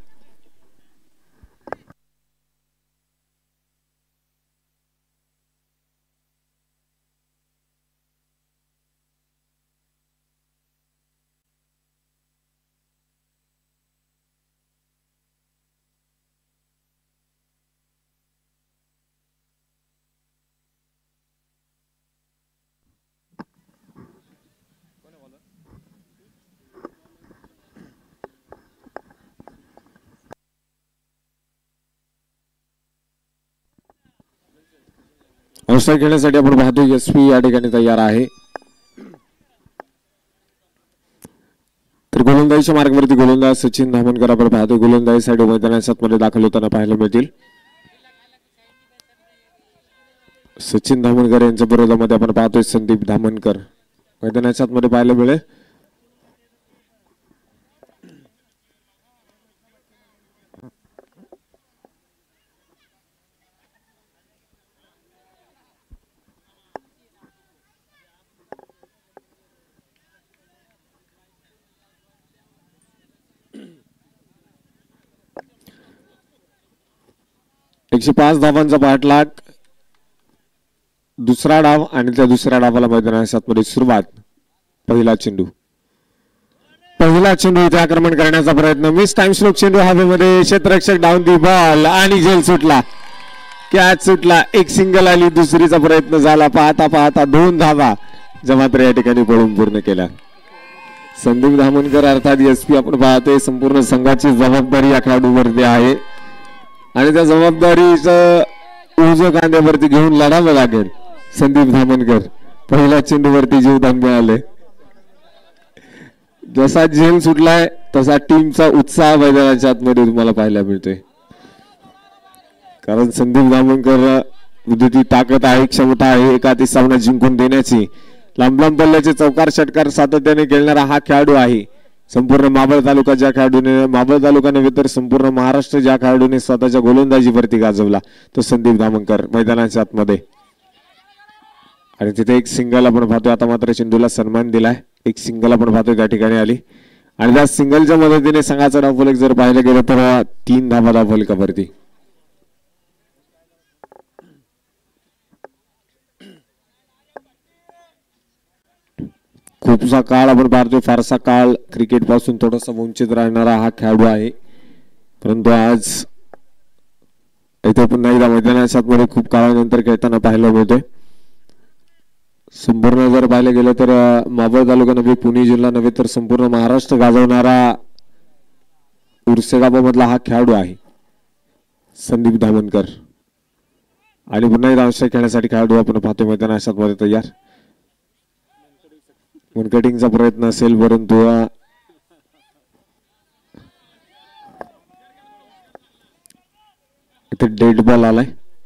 ऑफसाईड खेळण्यासाठी आपण पाहतो एसपी या ठिकाणी तयार आहे. तर गोलंदाजीच्या मार्गावरती गोलंदाज सचिन धामणकर आपण पाहतो गोलंदाजीसाठी मैदानाच्या मध्ये दाखल होताना पाहायला मिळतील. सचिन धामणकर यांच्या विरोधामध्ये आपण पाहतोय संदीप धामणकर मैदानाच्या मध्ये पाहायला मिळेल. एकशे 5 धावांचा पाठलाग. दुसरा डाव आणि त्या दुसऱ्या डावाला मैदानाच्या मध्ये सुरुवात. पहिला चेंडू इथे आक्रमण करण्याचा प्रयत्न. मिस टाइम स्ट्रोक चेंडू हवेमध्ये. क्षेत्ररक्षक डाऊन दी बॉल आणि झेल सुटला, कॅच सुटला. एक सिंगल आली, दुसरीचा प्रयत्न झाला. पाहता पाहता 2 धावा ज्या मात्र या ठिकाणी पळून पूर्ण केल्या. संदीप धामणकर अर्थात एसपी आपण पाहतोय संपूर्ण संघाची जबाबदारी या खेळाडूवरती आहे आणि त्या जबाबदारीचं उजव्या कांद्यावरती घेऊन लढावं लागेल. संदीप धामणकर पहिल्या चेंडूवरती जीवदान मिळाले. जसा झेल सुटलाय तसा टीमचा उत्साह मैदानाच्या आतमध्ये तुम्हाला पाहायला मिळतोय. कारण संदीप धामणकर मध्ये ताकद आहे, क्षमता आहे एका ती सामना जिंकून देण्याची. लांब लांब पल्ल्याचे चौकार षटकार सातत्याने खेळणारा हा खेळाडू आहे. संपूर्ण मावळ तालुका ज्या खेळाडूने, मावळ तालुका नव्हे तर संपूर्ण महाराष्ट्र ज्या खेळाडूने स्वतःच्या गोलंदाजीवरती गाजवला तो संदीप धामणकर मैदानाच्या आतमध्ये. आणि तिथे एक सिंगल आपण पाहतोय. आता मात्र चेंडूला सन्मान दिलाय. एक सिंगल आपण पाहतोय त्या ठिकाणी आली आणि त्या सिंगलच्या मदतीने संघाचा धावफलक जर पाहिलं गेलं तर 3 धावा धावफलकावरती. खूपसा काळ आपण पाहतोय, फारसा काळ क्रिकेट पासून थोडासा वंचित राहणारा हा खेळाडू आहे. परंतु आज इथे पुन्हा एकदा मैदानाच्या मध्ये खूप काळानंतर खेळताना पाहायला मिळतोय. संपूर्ण जर पाहिलं गेलं तर मावळ तालुका नव्हे, पुणे जिल्हा नव्हे तर संपूर्ण महाराष्ट्र गाजवणारा उर्से गावामधला हा खेळाडू आहे संदीप धामणकर. आणि पुन्हा एकदा अवश्य खेळण्यासाठी खेळाडू आपण पाहतोय मैदानाच्या मध्ये तयार. कटिंगचा प्रयत्न असेल परंतु इथे डेड बॉल आलाय.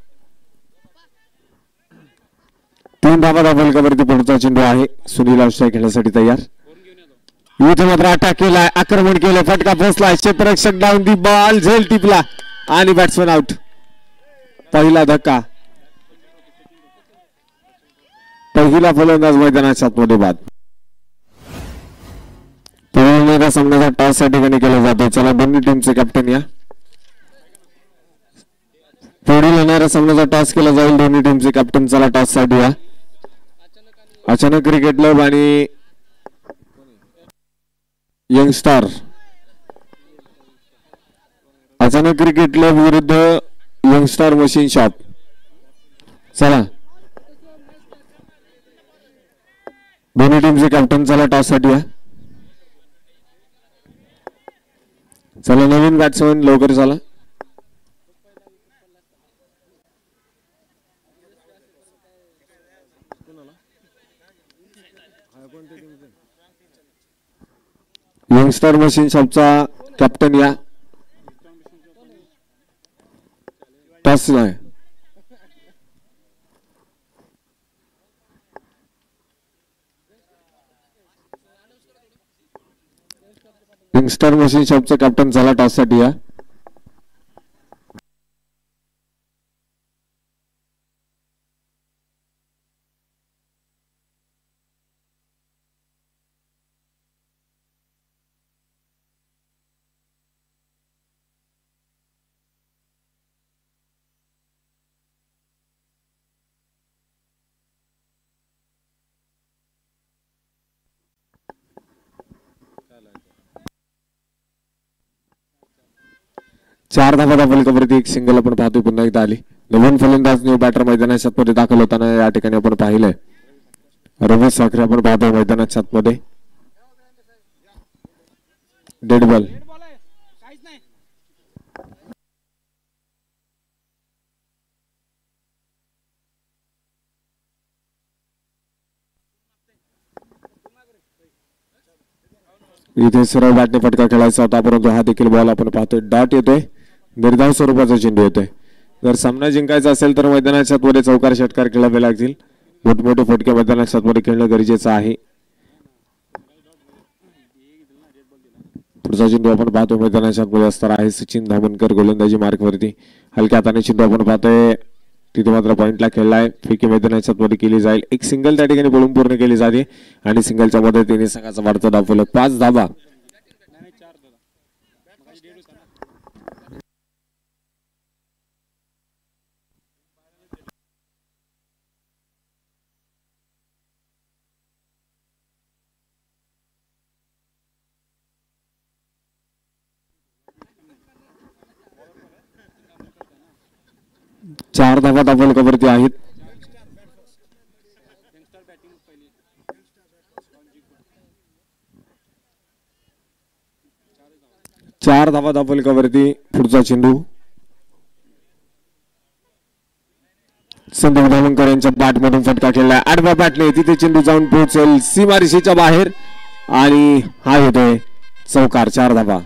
3 धावा धावफलकावरती पुढचा चेंडू आहे. सुनील अवश्य खेळण्यासाठी तयार. इथे मात्र अटॅक केलाय, आक्रमण केलंय, फटका पोचलाय. क्षेत्ररक्षक डाऊन दी बॉल, झेल टिपला आणि बॅट्समन आउट. पहिला धक्का. पहिला फलंदाज मैदानाच्या आतमध्ये बाद. सामन्याचा टॉस या ठिकाणी केला जातो. चला दोन्ही टीमचे कॅप्टन या. पुढील येणाऱ्या सामन्याचा टॉस केला जाईल. दोन्ही टीमचे कॅप्टन चला टॉस साठी या. अचानक क्रिकेट क्लब आणि यंगस्टार. अचानक क्रिकेट क्लब विरुद्ध यंगस्टार मशीन शॉप. चला दोन्ही टीमचे कॅप्टन चला टॉस साठी या. चला नवीन बॅट्समन लवकर चला. यंगस्टर मशीन शॉपचा कॅप्टन या. टॉस आहे. यंगस्टर मशीन शॉपचा कॅप्टन झाला टॉस साठी या. 4 धावा फलकावरती एक सिंगल आपण पाहतोय पुन्हा एकदा आली. नवीन फलंदाज न्यू बॅटर मैदानाच्या आतमध्ये दाखल होताना या ठिकाणी आपण पाहिलंय. रमेश साखरे आपण पाहतोय मैदानाच्या आतमध्ये. Dead ball. इथे सरळ बॅटने फटका खेळायचा होता परंतु हा देखील बॉल आपण पाहतोय डॉट येतोय. निर्धाव स्वरूपाचा चेंडू येतोय. जर सामना जिंकायचा असेल तर मैदानाच्या आतमध्ये चौकार षटकार खेळावे लागतील. मोठमोठे फटके मैदानाच्या आतमध्ये खेळणं गरजेचं आहे. पुढचा चेंडू आपण पाहतोय मैदानाच्या आतमध्ये असणार आहे. सचिन धामणकर गोलंदाजी मार्कवरती हलक्या हाताने चेंडू आपण पाहतोय. तिथे मात्र पॉइंटला खेळलाय. फेकी मैदानाच्या आतमध्ये केली जाईल. एक सिंगल त्या ठिकाणी पळून पूर्ण केली जाते आणि सिंगलच्या मदतीने संघाचा वाढता धाव फलक 5 धावा. चार धावा फलकावरती आहेत. चार धावा फलकावरती. पुढचा चेंडू संदीप धामणकर यांच्या बॅटमधून फटका खेळलाय. आडव्या बॅटने तिथे चेंडू जाऊन पोहोचेल सीमारेषेच्या बाहेर आणि हा येतोय चौकार. 4 धावा.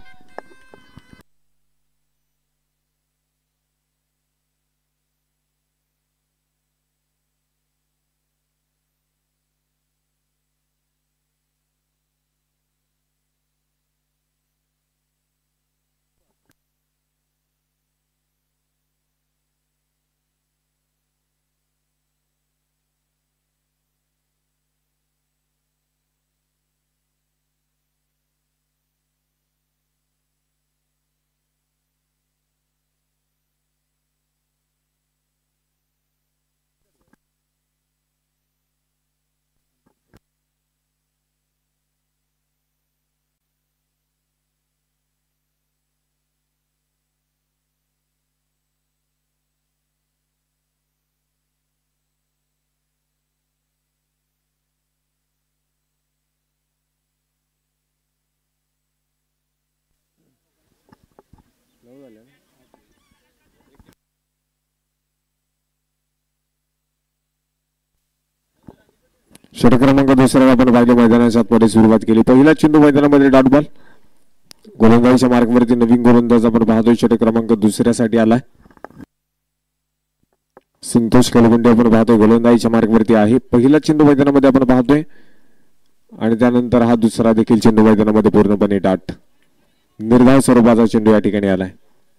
षटक क्रमांक दुसऱ्याला आपण पाहिजे मैदानाच्या आतमध्ये सुरुवात केली. पहिला चेंडू मैदानामध्ये डॉट बॉल. गोलंदाजीच्या मार्कवरती नवीन गोलंदाज आपण पाहतोय. षटक क्रमांक दुसऱ्यासाठी आलाय. संतोष कलगुंडे आपण पाहतोय गोलंदाजीच्या मार्कवरती आहे. पहिला चेंडू मैदानामध्ये आपण पाहतोय आणि त्यानंतर हा दुसरा देखील चेंडू मैदानामध्ये पूर्णपणे डॉट. निर्धाव स्वरूपाचा चेंडू या ठिकाणी आलाय.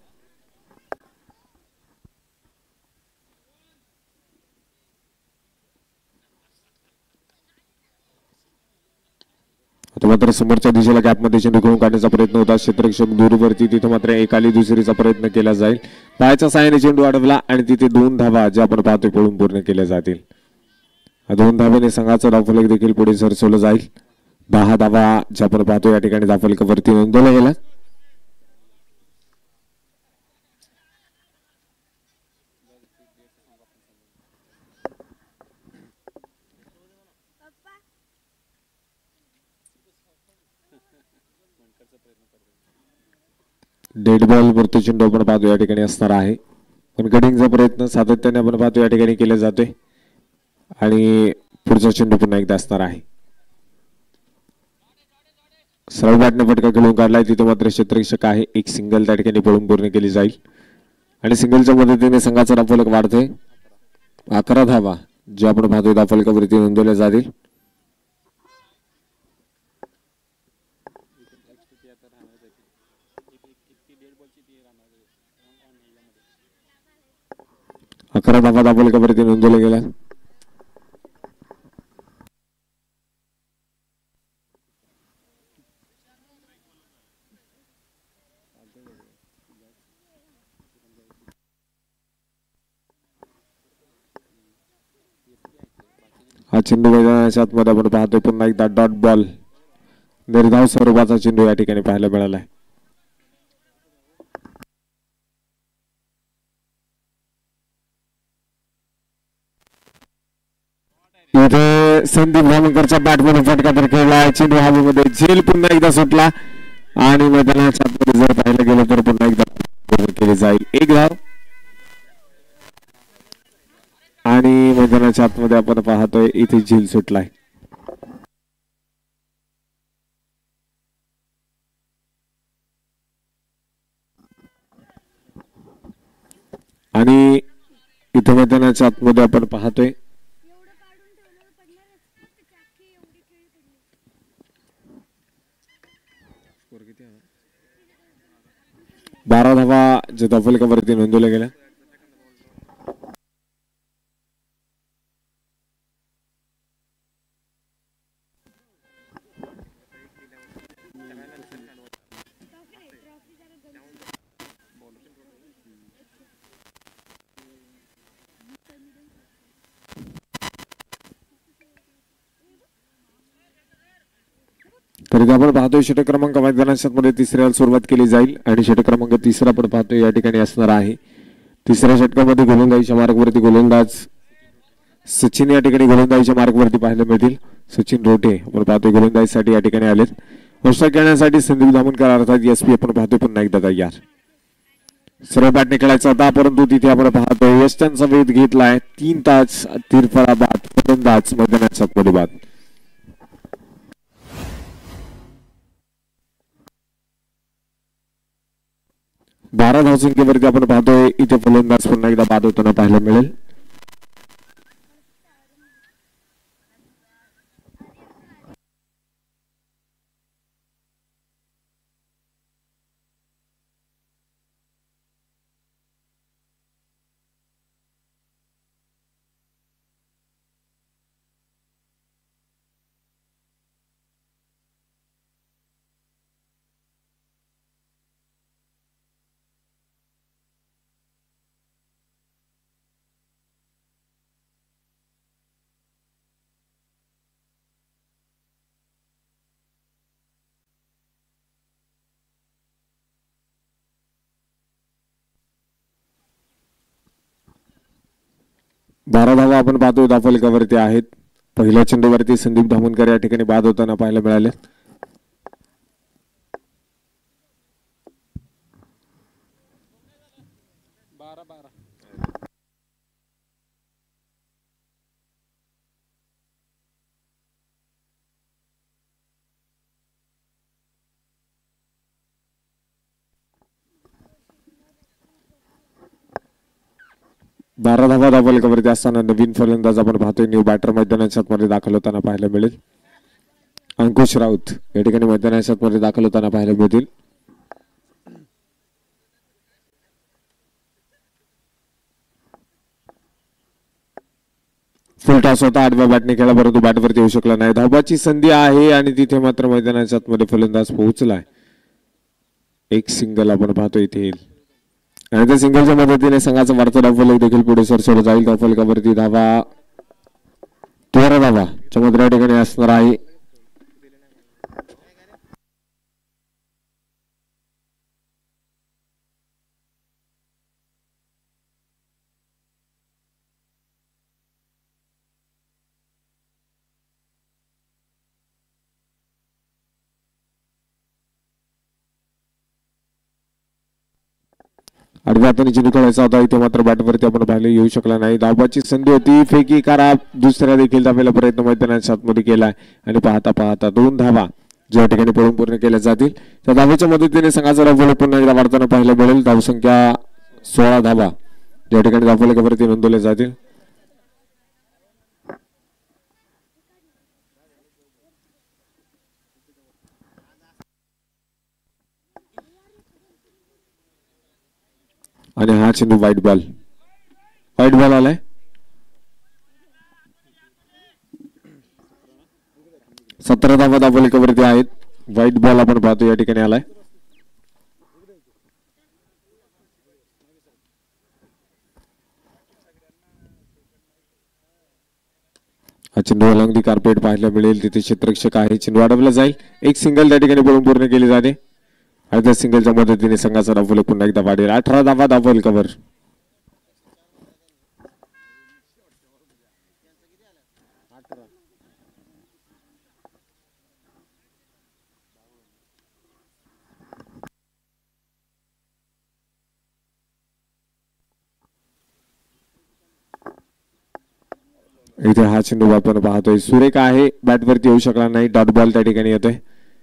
आता मात्र समोरच्या दिशेला गॅपमध्ये चेंडू घेऊन काढण्याचा प्रयत्न होता. क्षेत्ररक्षक दूरवरती. तिथे मात्र एकाली दुसरीचा प्रयत्न केला जाईल. पायाच्या साहाय्याने चेंडू अडवला आणि तिथे 2 धावा ज्या आपण पाहतोय पळून पूर्ण केल्या जातील. 2 धावेने संघाचा धावफलक देखील पुढे सरसवलं जाईल. 10 धावा ज्या आपण पाहतोय या ठिकाणी धावफलकावरती नोंदवला गेला. डेड बॉल वरती चेंडू आपण पाहतो या ठिकाणी असणार आहे. पण कटिंगचा प्रयत्न सातत्याने आपण पाहतो या ठिकाणी केला जातोय आणि पुढचा चेंडू पुन्हा एकदा असणार आहे. सरळ बॅटने फटका खेळून काढलाय. तिथे मात्र क्षेत्ररक्षक आहे. एक सिंगल त्या ठिकाणी पळून पूर्ण केली जाईल आणि सिंगलच्या मदतीने संघाचा धावफलक वाढतोय. 11 धावा जे आपण पाहतोय धावफलकावरती नोंदवल्या जातील. अकरा धावा धावफलकावरती नोंदवल्या गेल्या. हा चेंडू मैदानाच्या आतमध्ये आपण पाहतोय पुन्हा एकदा डॉट बॉल. निर्धाव स्वरूपाचा चेंडू या ठिकाणी पाहायला मिळालाय. इथे संदीप धामणकरच्या बॅटमधून फटका तर खेळला. चेंडू हवेमध्ये झेल पुन्हा एकदा सुटला आणि मैदानाच्या आतमध्ये जर पाहायला गेलं तर पुन्हा एकदा पूर्ण केली जाईल. एक धाव आणि मैदानाच्या आतमध्ये आपण पाहतोय इथे झेल सुटलाय. आणि इथे मैदानाच्या आतमध्ये आपण पाहतोय 12 धावा जे धावफलकावरती नोंदवल्या गेल्या. तरी आपण पाहतोय षटक क्रमांक मैदानाच्या मध्ये तिसऱ्याला सुरुवात केली जाईल आणि षटक क्रमांक तिसरा आपण पाहतोय या ठिकाणी असणार आहे. तिसऱ्या षटकामध्ये गोलंदाजीच्या मार्गवरती गोलंदाज सचिन या ठिकाणी गोलंदाजीच्या मार्गवरती पाहायला मिळतील. सचिन रोटे आपण पाहतोय गोलंदाजीसाठी या ठिकाणी आलेत. औषध घेण्यासाठी संदीप धामणकर अर्थात एसपी आपण पाहतोय पुन्हा एकदा तयार. सर्व बॅटने खेळायचा होता परंतु तिथे आपण पाहतोय वेस्टर्नचा वेध घेतलाय. 3 तास तिरफळा बाद फलंदाज मैदानाच्या मध्ये बाद. बारा धावसंख्येवरती आपण पाहतोय इथे फलंदाज पुन्हा एकदा बाद होताना पाहायला मिळेल. बारा धावा आपण पाहतोय धावफलकावरती आहेत. पहिल्या चेंडूवरती संदीप धामणकर या ठिकाणी बाद होताना पाहायला मिळाले. बारा धावा धावफलकावरती असताना नवीन फलंदाज आपण पाहतोय न्यू बॅटर मैदानाच्या मध्ये दाखल होताना पाहायला मिळेल. अंकुश राऊत या ठिकाणी मैदानाच्या मध्ये दाखल होताना पाहायला मिळतील. फुल टॉस होता. आडव्या बॅटने खेळला परंतु बॅटवरती येऊ शकला नाही. धावाची संधी आहे आणि तिथे मात्र मैदानाच्या मध्ये फलंदाज पोहोचलाय. एक सिंगल आपण पाहतोय इथे येईल आणि त्या सिंगलच्या मदतीने संघाचा वाढता धावफलक देखील पुढे सरसर जाईल. धावफलकावरती धावा 13 धावा च्या ठिकाणी असणार आहे. आडव्या हाताने चेंडू खेळायचा होता. इथे मात्र बॅटवरती आपण पाहिले येऊ शकला नाही. धावाची संधी होती. फेकी करा दुसऱ्या देखील धावायला प्रयत्न मैदानाच्या आतमध्ये केलाय आणि पाहता पाहता 2 धावा ज्या ठिकाणी पळून पूर्ण केल्या जातील त्या धावेच्या मदतीने संघाचा धावफलक पुन्हा एकदा वाढताना पाहायला मिळेल. धावसंख्या 16 धावा ज्या ठिकाणी धावफलकावरती नोंदवल्या जातील. आणि हा चेंडू व्हाईट बॉल आलाय. सतरा धावा धावफलकावरती आहेत. व्हाईट बॉल आपण पाहतो या ठिकाणी आलाय. हा चेंडू अलंगी कार्पेट पाहायला मिळेल. तिथे क्षेत्ररक्षक आहे. चेंडू अडवला जाईल. एक सिंगल त्या ठिकाणी पळून पूर्ण केली जाते आणि त्या सिंगलच्या मदतीने संघाचा धावफलक पुन्हा एकदा वाढेल. 18 धावा धावफलकावर. इथे हा चेंडू आपण पाहतोय सुरेख आहे बॅटवरती येऊ शकला नाही डॉट बॉल त्या ठिकाणी येतोय.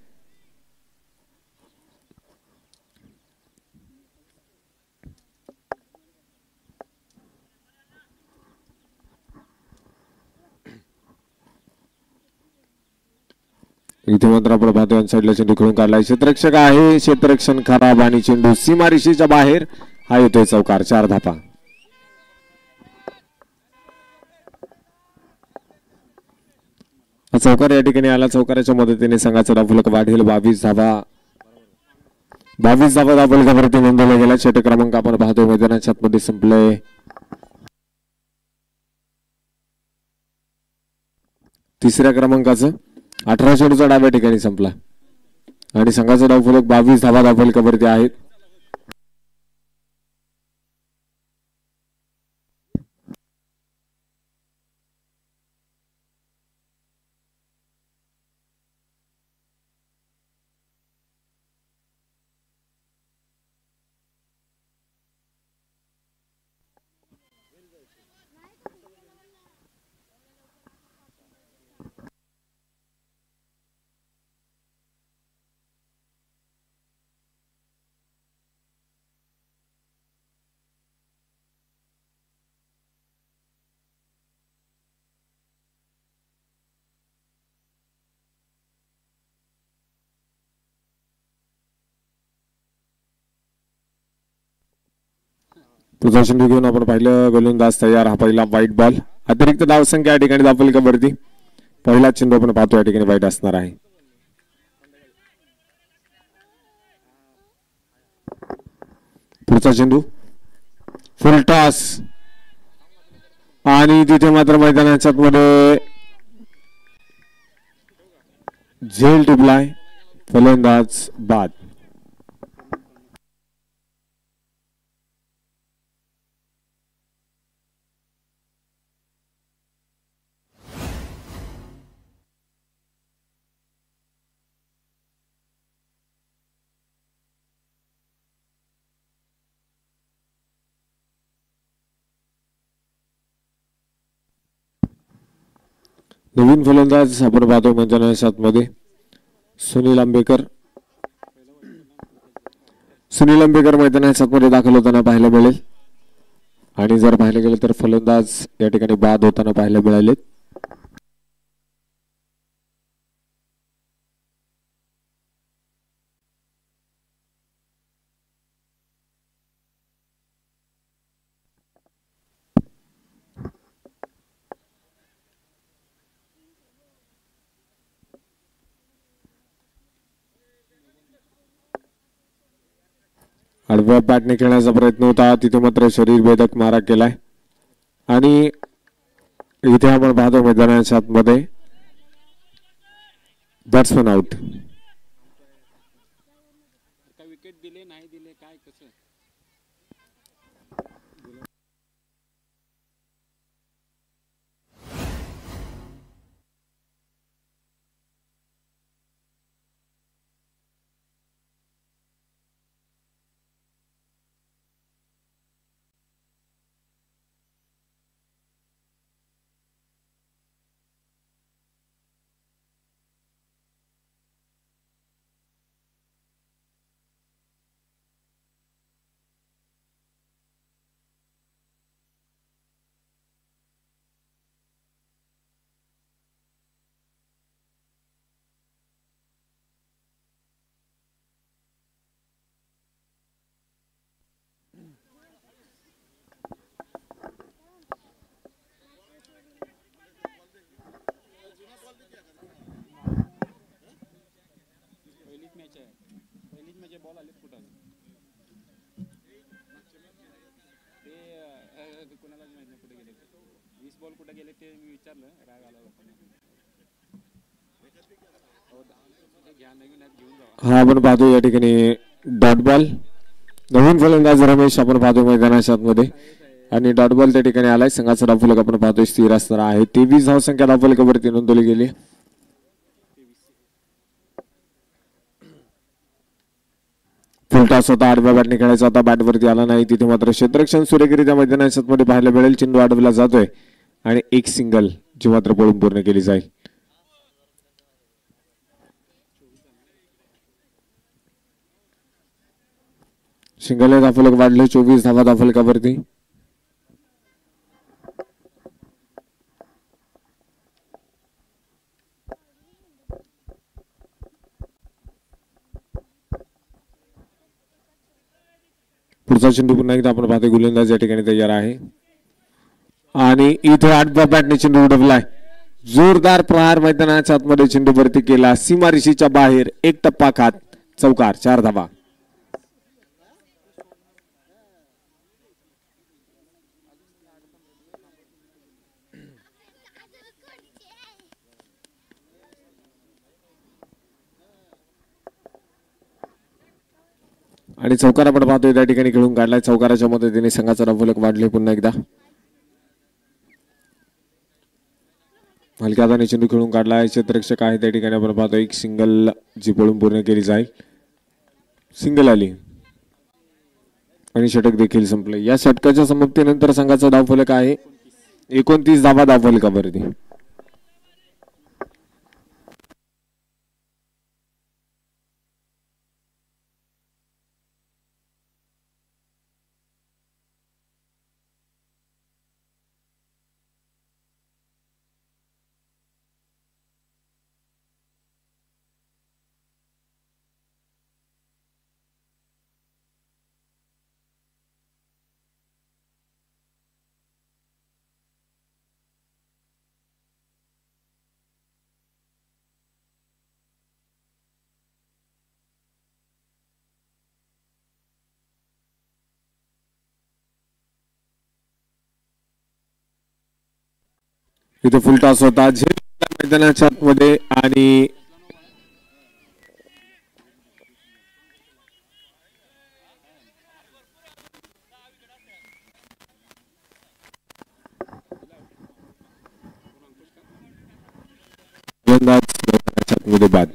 इथे मात्र आपण पाहतोय साईडला चेंडू खेळून काढलाय क्षेत्ररक्षक आहे क्षेत्ररक्षण खराब आणि चेंडू सीमारेषेच्या बाहेर हा येतोय चौकार 4 धापा. चौकार या ठिकाणी आला चौकाराच्या मदतीने संघाचा धावफलक वाढेल 22 धावा. 22 धावा धावफलकावरती नोंदवला गेला. षटक क्रमांक आपण पाहतोय मैदानाच्या आतमध्ये संपलंय. तिसऱ्या क्रमांकाचं 18 चेंडूचा डाव्या ठिकाणी संपला आणि संघाचा धावफलक 22 धावा धावफलकावरती आहेत. तुझा चेंडू घेऊन आपण पाहिलं गोलंदाज तयार. हा पहिला वाईट बॉल. अतिरिक्त धावसंख्या या ठिकाणी धावफलकावरती पहिला चेंडू आपण पाहतो या ठिकाणी वाईट असणार आहे. पुढचा चेंडू फुल टॉस आणि तिथे मात्र मैदानाच्या मध्ये झेल टिपलाय. फलंदाज बाद. नवीन फलंदाज आपण पाहतो मैदानाच्या आतमध्ये सुनील आंबेकर. सुनील आंबेकर मैदानाच्या आतमध्ये दाखल होताना पाहायला मिळेल आणि जर पाहिलं गेलं तर फलंदाज या ठिकाणी बाद होताना पाहायला मिळाले. आडव्या बॅटने खेळण्याचा प्रयत्न होता तिथे मात्र शरीर भेदक मारा केलाय आणि इथे आपण पाहतो मैदानाच्या आतमध्ये बॅट्समन आउट. विकेट दिले नाही दिले काय कसं बॉल आले कुठं ते कोणालाच माहित नाही कुठे गेले 20 बॉल कुठे गेले ते मी विचारलं राग आला घ्या नवीन घेऊन जावा. हा आपण पाहतो या ठिकाणी डॉट बॉल. नवीन फलंदाज रमेश आपण पाहतो मैदानाच्या आतमध्ये आणि डॉट बॉल त्या ठिकाणी आलाय. संघाचा धावफलक आपण पाहतोय स्थिर असणार आहे. 23 धावसंख्या धावफलकावरती नोंदवली गेली. फुलटॉस होता. आडव्या बॅटने खेळायचा होता. बॅटवरती आला नाही. तिथे मात्र क्षेत्ररक्षण सुरेखरित्या मैदानाच्या मध्ये पाहायला मिळेल. चेंडू अडवला जातोय आणि एक सिंगल जी मात्र पळून पूर्ण केली जाईल. सिंगल धावफलक वाढले. 24 धावा धावफलकावरती. पुढचा चेंडू पुन्हा एकदा आपण पाहतोय गोलंदाज या ठिकाणी तयार आहे आणि इथे आडव्या बॅटने चेंडू उडवलाय. जोरदार प्रहार मैदानाच्या आतमध्ये चेंडू वरती केला. सीमारेषेच्या बाहेर एक टप्पा खात चौकार. 4 धावा. आणि चौकार आपण पाहतोय त्या ठिकाणी खेळून काढलाय. चौकाराच्या मदतीने संघाचा धावफलक वाढले पुन्हा एकदा. हलक्या हाताने चेंडू खेळून काढलाय. क्षेत्ररक्षक आहे त्या ठिकाणी आपण पाहतोय एक सिंगल जी पळून पूर्ण केली जाईल. सिंगल आली आणि षटक देखील संपले. या षटकाच्या समाप्तीनंतर संघाचा धावफलक आहे 29 धावा धावफलकावरती. इथे फुल टॉस होता मैदानाच्या आतमध्ये आणि मैदानाच्या आतमध्ये बाद.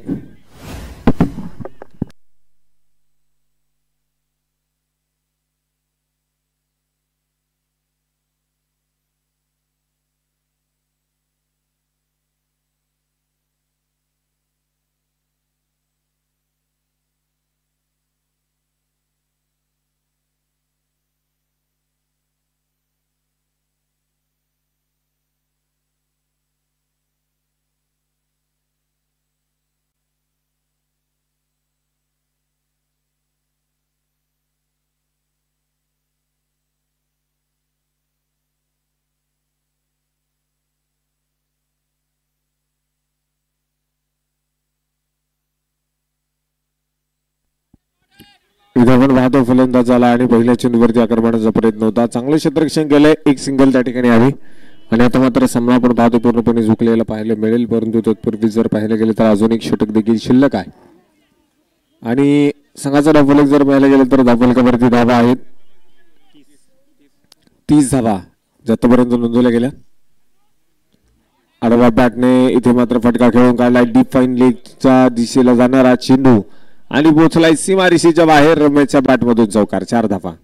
इथे आपण पाहतो फलंदाज झाला आणि पहिल्या चेंडूवरती आक्रमणाचा प्रयत्न होता. चांगलं क्षेत्ररक्षण केलंय. एक सिंगल त्या ठिकाणी आहे आणि आता मात्र सामना आपण पाहतो पूर्णपणे झुकलेला पाहायला मिळेल. परंतु तत्पूर्वी जर पाहायला गेले तर अजून एक षटक देखील शिल्लक आहे आणि संघाचा धावफलक जर पाहायला गेलं तर धावफलकावरती धावा आहेत 30 धावा आतापर्यंत नोंदवल्या गेल्या. आडवा बॅटने इथे मात्र फटका खेळून काढला. डीप फाईन लेगच्या दिशेला जाणारा चेंडू आणि पोहोचलाय सीमारेषेच्या बाहेर. रमेशच्या बॅटमधून चौकार. 4 धावा.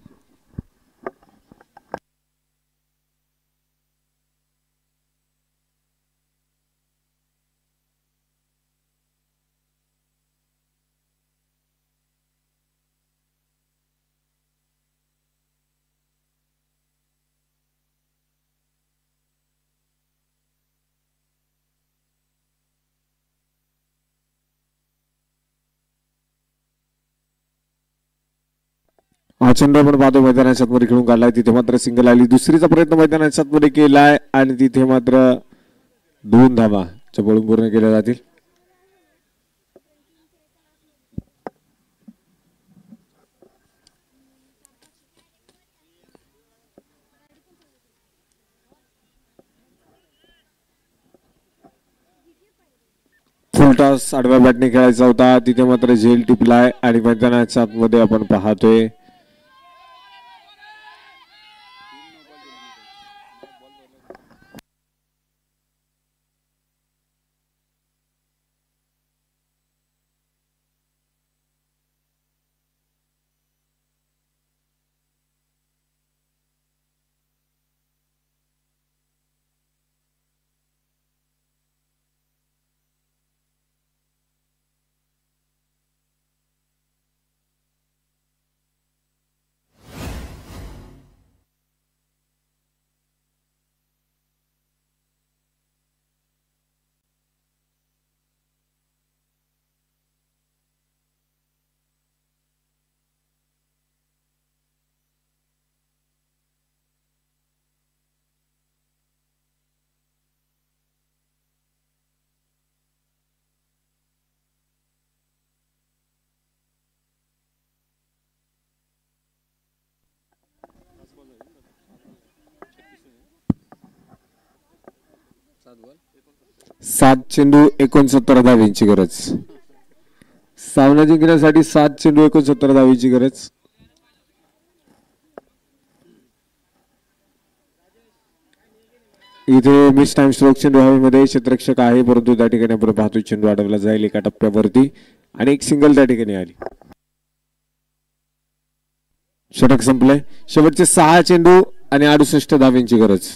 हा चेंडू आपण पाहतो मैदानाच्या आतमध्ये खेळून काढलाय. तिथे मात्र सिंगल आली. दुसरीचा प्रयत्न मैदानाच्या आतमध्ये केलाय आणि तिथे मात्र 2 धावा चपळून पूर्ण केल्या जातील. फुल टॉस आडव्या बॅटने खेळायचा होता. तिथे मात्र झेल टिपलाय आणि मैदानाच्या आतमध्ये आपण पाहतोय 7 चेंडू 69 धावांची गरज. सामना जिंकण्यासाठी 7 चेंडू 69 धावांची गरज. इथे मिस टाइम स्ट्रोक चेंडू हवेमध्ये क्षेत्ररक्षक आहे, परंतु त्या ठिकाणी आपण पाहतो चेंडू अडवला जाईल एका टप्प्यावरती आणि एक सिंगल त्या ठिकाणी आली. षटक संपलंय. शेवटचे 6 चेंडू आणि 68 धावांची गरज.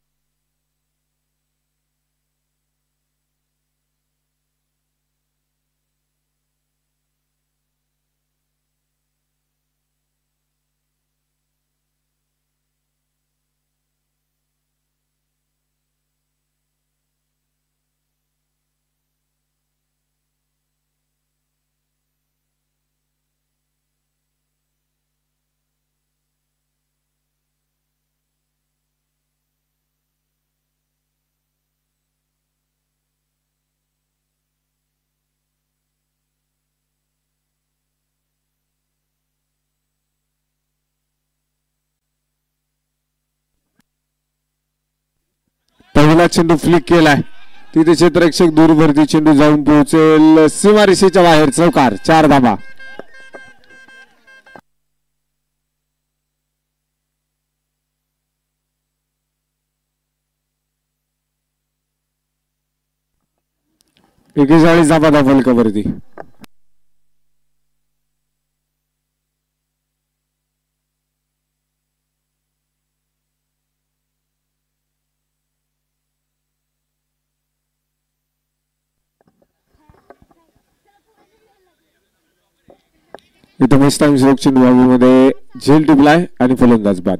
पहिला चेंडू फ्लिक केलाय. तिथे क्षेत्ररक्षक दूरवरती चेंडू जाऊन पोहोचेल सीमारेषेच्या बाहेर. चौकार. 4 धावा. एकेचाळीस धावा धाव फलकावरती. इथं मिस टाइम स्ट्रोक चेंडू हवेमध्ये झेल टिपलाय आणि फलंदाज बाद.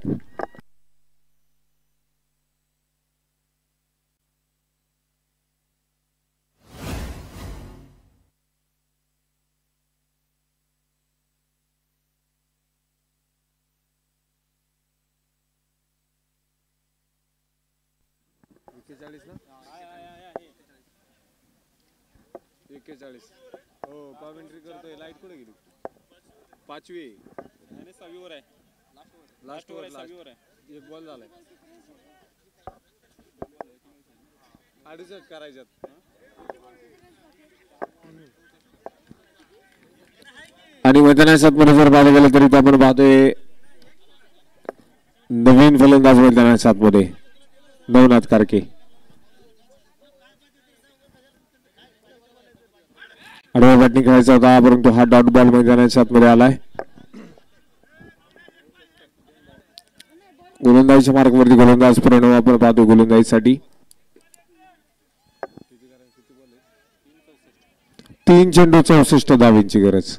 हो कॉमेंट्री करतोय. लाईट कुठे गेली? 5वी आणि 6वी वर आहे. लास्ट ओव्हर 6वी वर आहे. एक बॉल झालाय. 68 करायच्यात. आणि मैदानात मध्ये जर पाहायला गेलं तरी आपण पाहतोय नवीन फलंदाज मैदानात मध्ये नवनाथ कारके. आडवा बॅटिंग खेळायचा होता, परंतु हा डॉट बॉल मैदानाच्या आतमध्ये आलाय. गोलंदाजीच्या मार्गावरती गोलंदाज प्रणव आपण पाहतो गोलंदाजीसाठी. 3 चेंडू 64 धावांची गरज.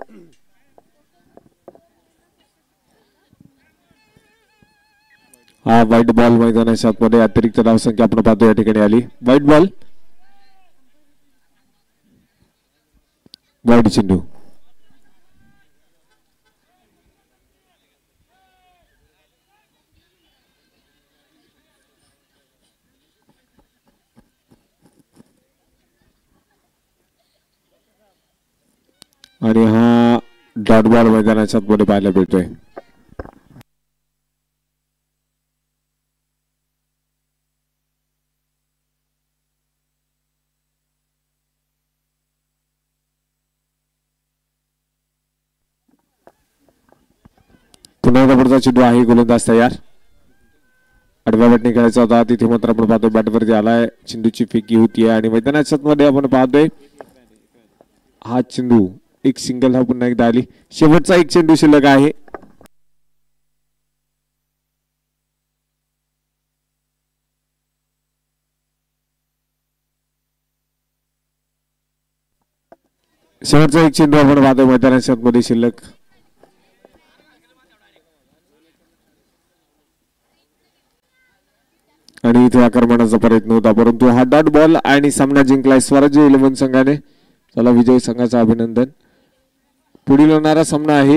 हा व्हाईट बॉल मैदानाच्या आतमध्ये अतिरिक्त धावसंख्या आपण पाहतो या ठिकाणी आली. White ball. वाईट चेंडू. आणि हा डॉट बॉल मैदानाच्या आतमध्ये पाहायला भेटतोय. पुन्हा चेंडू आहे. गोलंदाज तयार. आडव्या बॅटिंग खेळायचा होता, तिथे मात्र आपण पाहतोय बॅटवरती आलाय. चेंडूची फेकी होतीये आणि मैदानाच्या मध्ये आपण पाहतोय हा चेंडू एक सिंगल हा पुन्हा एकदा आली. शेवटचा एक चेंडू शिल्लक आहे. शेवटचा एक चेंडू आपण पाहतोय मैदानाच्या मध्ये शिल्लक. आणि इथे आक्रमणाचा प्रयत्न होता, परंतु हा डॉट बॉल आणि सामना जिंकलाय स्वराज्य 11 संघाने. चला विजय संघाचं अभिनंदन. पुढील होणारा सामना आहे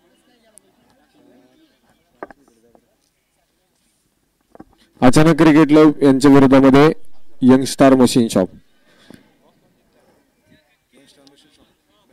अचानक क्रिकेट क्लब यांच्या विरोधामध्ये यंग स्टार मशीन शॉप.